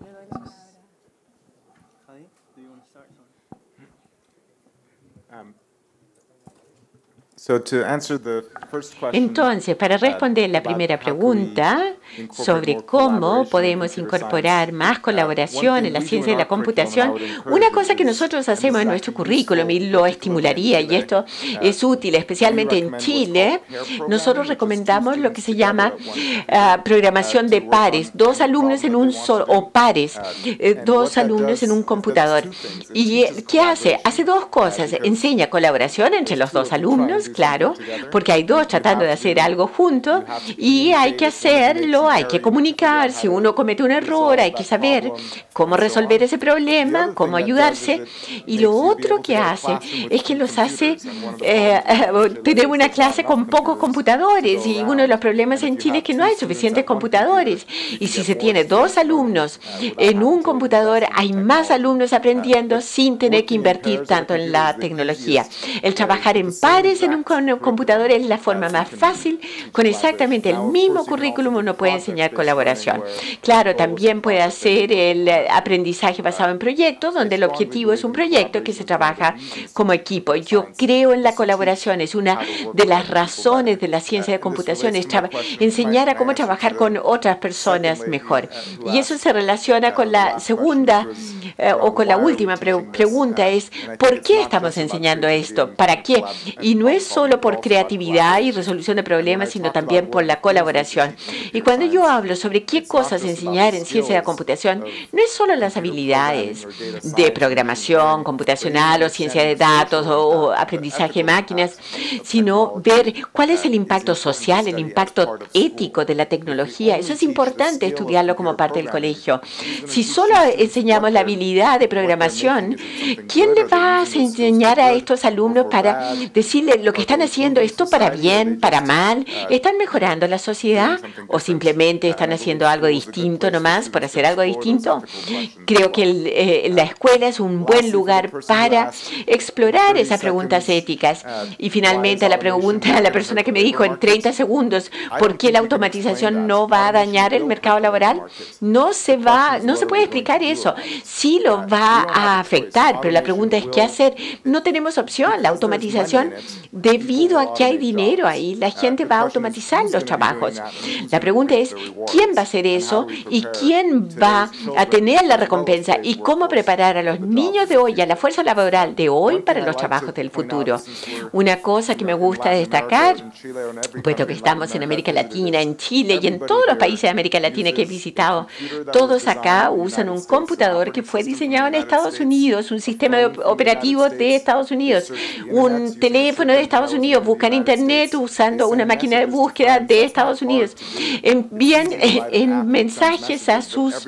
Entonces, para responder la primera pregunta sobre cómo podemos incorporar más colaboración en la ciencia de la computación, una cosa que nosotros hacemos en nuestro currículum y lo estimularía, y esto es útil especialmente en Chile, nosotros recomendamos lo que se llama programación de pares, 2 alumnos en un solo, o pares, 2 alumnos en un computador. ¿Y qué hace? Hace 2 cosas. Enseña colaboración entre los 2 alumnos, claro, porque hay dos tratando de hacer algo juntos y hay que hacerlo, hay que comunicar. Si uno comete un error, hay que saber cómo resolver ese problema, cómo ayudarse. Y lo otro que hace es que los hace tener una clase con pocos computadores, y uno de los problemas en Chile es que no hay suficientes computadores. Y si se tiene 2 alumnos en un computador, hay más alumnos aprendiendo sin tener que invertir tanto en la tecnología. El trabajar en pares en un computador es la forma más fácil. Con exactamente el mismo currículum uno puede enseñar colaboración. Claro, también puede hacer el aprendizaje basado en proyectos, donde el objetivo es un proyecto que se trabaja como equipo. Yo creo en la colaboración. Es una de las razones de la ciencia de computación, es enseñar a cómo trabajar con otras personas mejor. Y eso se relaciona con la segunda o con la última pregunta, es ¿por qué estamos enseñando esto? ¿Para qué? Y no es solo por creatividad y resolución de problemas, sino también por la colaboración. Y cuando yo hablo sobre qué cosas enseñar en ciencia de computación, no es solo las habilidades de programación computacional o ciencia de datos o aprendizaje de máquinas, sino ver cuál es el impacto social, el impacto ético de la tecnología. Eso es importante estudiarlo como parte del colegio. Si solo enseñamos la habilidad de programación, ¿quién le va a enseñar a estos alumnos para decirles lo que están haciendo, esto para bien, para mal? ¿Están mejorando la sociedad o simplemente están haciendo algo distinto nomás por hacer algo distinto? Creo que la escuela es un buen lugar para explorar esas preguntas éticas. Y finalmente la pregunta a la persona que me dijo en 30 segundos, ¿por qué la automatización no va a dañar el mercado laboral? No se puede explicar eso. Sí lo va a afectar, pero la pregunta es ¿qué hacer? No tenemos opción. La automatización, debido a que hay dinero ahí, la gente va a automatizar los trabajos. La pregunta es ¿quién va a hacer eso y quién va a tener la recompensa y cómo preparar a los niños de hoy, a la fuerza laboral de hoy para los trabajos del futuro? Una cosa que me gusta destacar, puesto que estamos en América Latina, en Chile y en todos los países de América Latina que he visitado, todos acá usan un computador que fue diseñado en Estados Unidos, un sistema operativo de Estados Unidos, un teléfono de Estados Unidos, buscan internet usando una máquina de búsqueda de Estados Unidos, envían mensajes a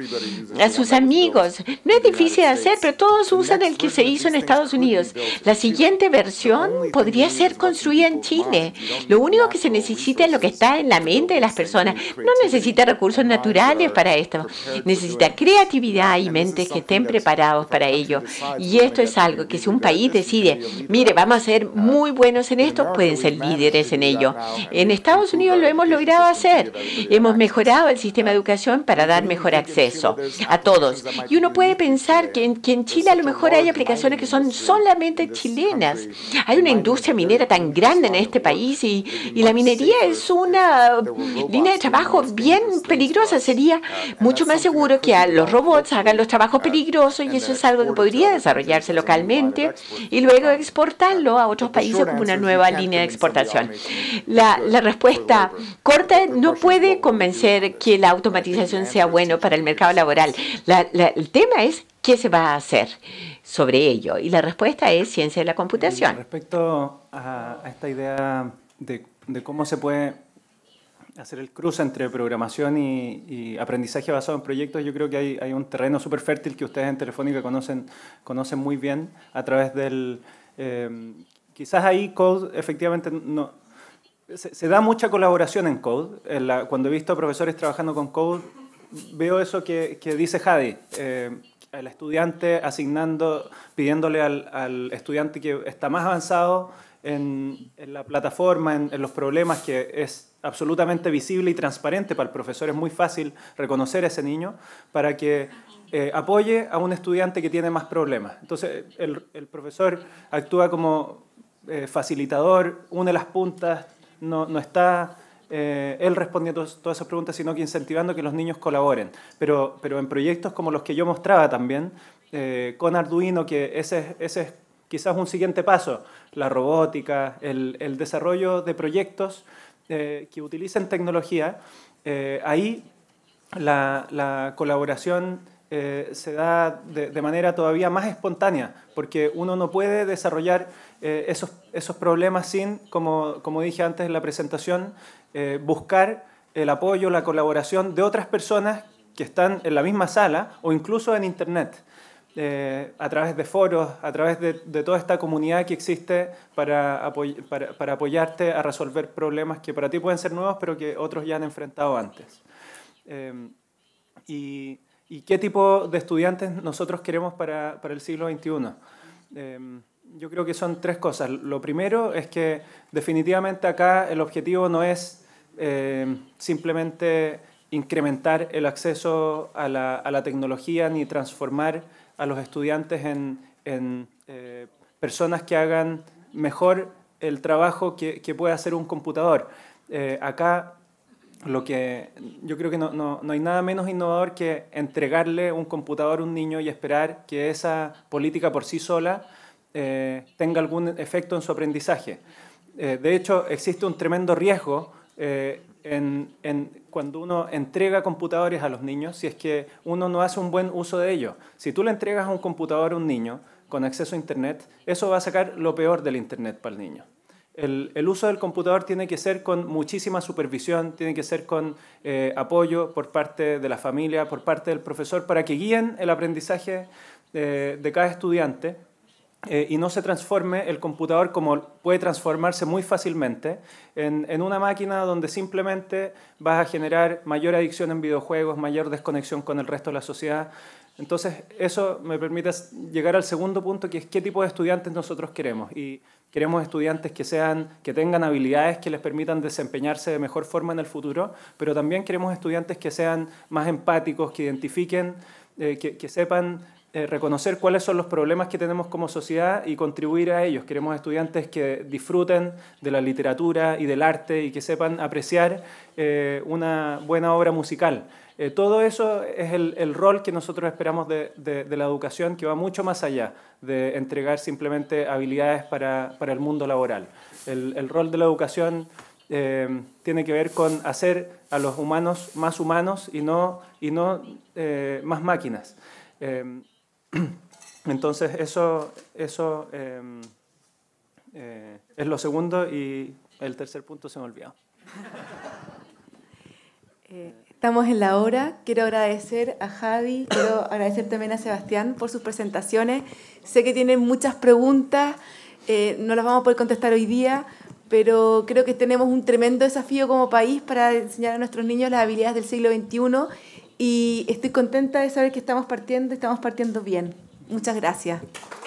sus amigos. No es difícil de hacer, pero todos usan el que se hizo en Estados Unidos. La siguiente versión podría ser construida en Chile. Lo único que se necesita es lo que está en la mente de las personas. No necesita recursos naturales para esto. Necesita creatividad y mentes que estén preparados para ello. Y esto es algo que si un país decide, mire, vamos a ser muy buenos en esto, pueden ser líderes en ello. En Estados Unidos lo hemos logrado hacer. Hemos mejorado el sistema de educación para dar mejor acceso a todos. Y uno puede pensar que en Chile a lo mejor hay aplicaciones que son solamente chilenas. Hay una industria minera tan grande en este país y la minería es una línea de trabajo bien peligrosa. Sería mucho más seguro que los robots hagan los trabajos peligrosos, y eso es algo que podría desarrollarse localmente y luego exportarlo a otros países como una nueva línea de exportación. La respuesta corta no puede convencer que la automatización sea bueno para el mercado laboral. El tema es ¿qué se va a hacer sobre ello? Y la respuesta es ciencia de la computación. Respecto a esta idea de cómo se puede hacer el cruce entre programación y aprendizaje basado en proyectos, yo creo que hay un terreno súper fértil que ustedes en Telefónica conocen muy bien a través del... quizás ahí Code efectivamente no... Se da mucha colaboración en Code. Cuando he visto a profesores trabajando con Code, veo eso que dice Hadi. El estudiante pidiéndole al estudiante que está más avanzado en la plataforma, en los problemas, que es absolutamente visible y transparente para el profesor. Es muy fácil reconocer a ese niño para que apoye a un estudiante que tiene más problemas. Entonces, el profesor actúa como facilitador, une las puntas, no está él respondiendo todas esas preguntas, sino que incentivando que los niños colaboren. Pero en proyectos como los que yo mostraba también, con Arduino, que ese es quizás un siguiente paso, la robótica, el desarrollo de proyectos que utilicen tecnología, ahí la colaboración se da de manera todavía más espontánea, porque uno no puede desarrollar esos problemas sin, como dije antes en la presentación, buscar el apoyo, la colaboración de otras personas que están en la misma sala o incluso en Internet, a través de foros, a través de toda esta comunidad que existe para apoyarte a resolver problemas que para ti pueden ser nuevos, pero que otros ya han enfrentado antes. ¿Y qué tipo de estudiantes nosotros queremos para el siglo XXI? Yo creo que son tres cosas. Lo primero es que definitivamente acá el objetivo no es simplemente incrementar el acceso a la tecnología ni transformar a los estudiantes en personas que hagan mejor el trabajo que puede hacer un computador. Acá yo creo que no hay nada menos innovador que entregarle un computador a un niño y esperar que esa política por sí sola tenga algún efecto en su aprendizaje. De hecho, existe un tremendo riesgo cuando uno entrega computadores a los niños, si es que uno no hace un buen uso de ellos. Si tú le entregas un computador a un niño con acceso a Internet, eso va a sacar lo peor del Internet para el niño. El uso del computador tiene que ser con muchísima supervisión, tiene que ser con apoyo por parte de la familia, por parte del profesor, para que guíen el aprendizaje de cada estudiante. Y no se transforme el computador, como puede transformarse muy fácilmente, en una máquina donde simplemente vas a generar mayor adicción en videojuegos, mayor desconexión con el resto de la sociedad. Entonces, eso me permite llegar al segundo punto, que es qué tipo de estudiantes nosotros queremos. Y queremos estudiantes que tengan habilidades que les permitan desempeñarse de mejor forma en el futuro, pero también queremos estudiantes que sean más empáticos, que identifiquen, que sepan reconocer cuáles son los problemas que tenemos como sociedad y contribuir a ellos. Queremos estudiantes que disfruten de la literatura y del arte y que sepan apreciar una buena obra musical. Todo eso es el rol que nosotros esperamos de la educación, que va mucho más allá de entregar simplemente habilidades para el mundo laboral. El rol de la educación tiene que ver con hacer a los humanos más humanos y no más máquinas. Entonces, eso es lo segundo, y el tercer punto se me olvidó. Estamos en la hora. Quiero agradecer a Javi, quiero agradecer también a Sebastián por sus presentaciones. Sé que tienen muchas preguntas, no las vamos a poder contestar hoy día, pero creo que tenemos un tremendo desafío como país para enseñar a nuestros niños las habilidades del siglo XXI. Y estoy contenta de saber que estamos partiendo bien. Muchas gracias.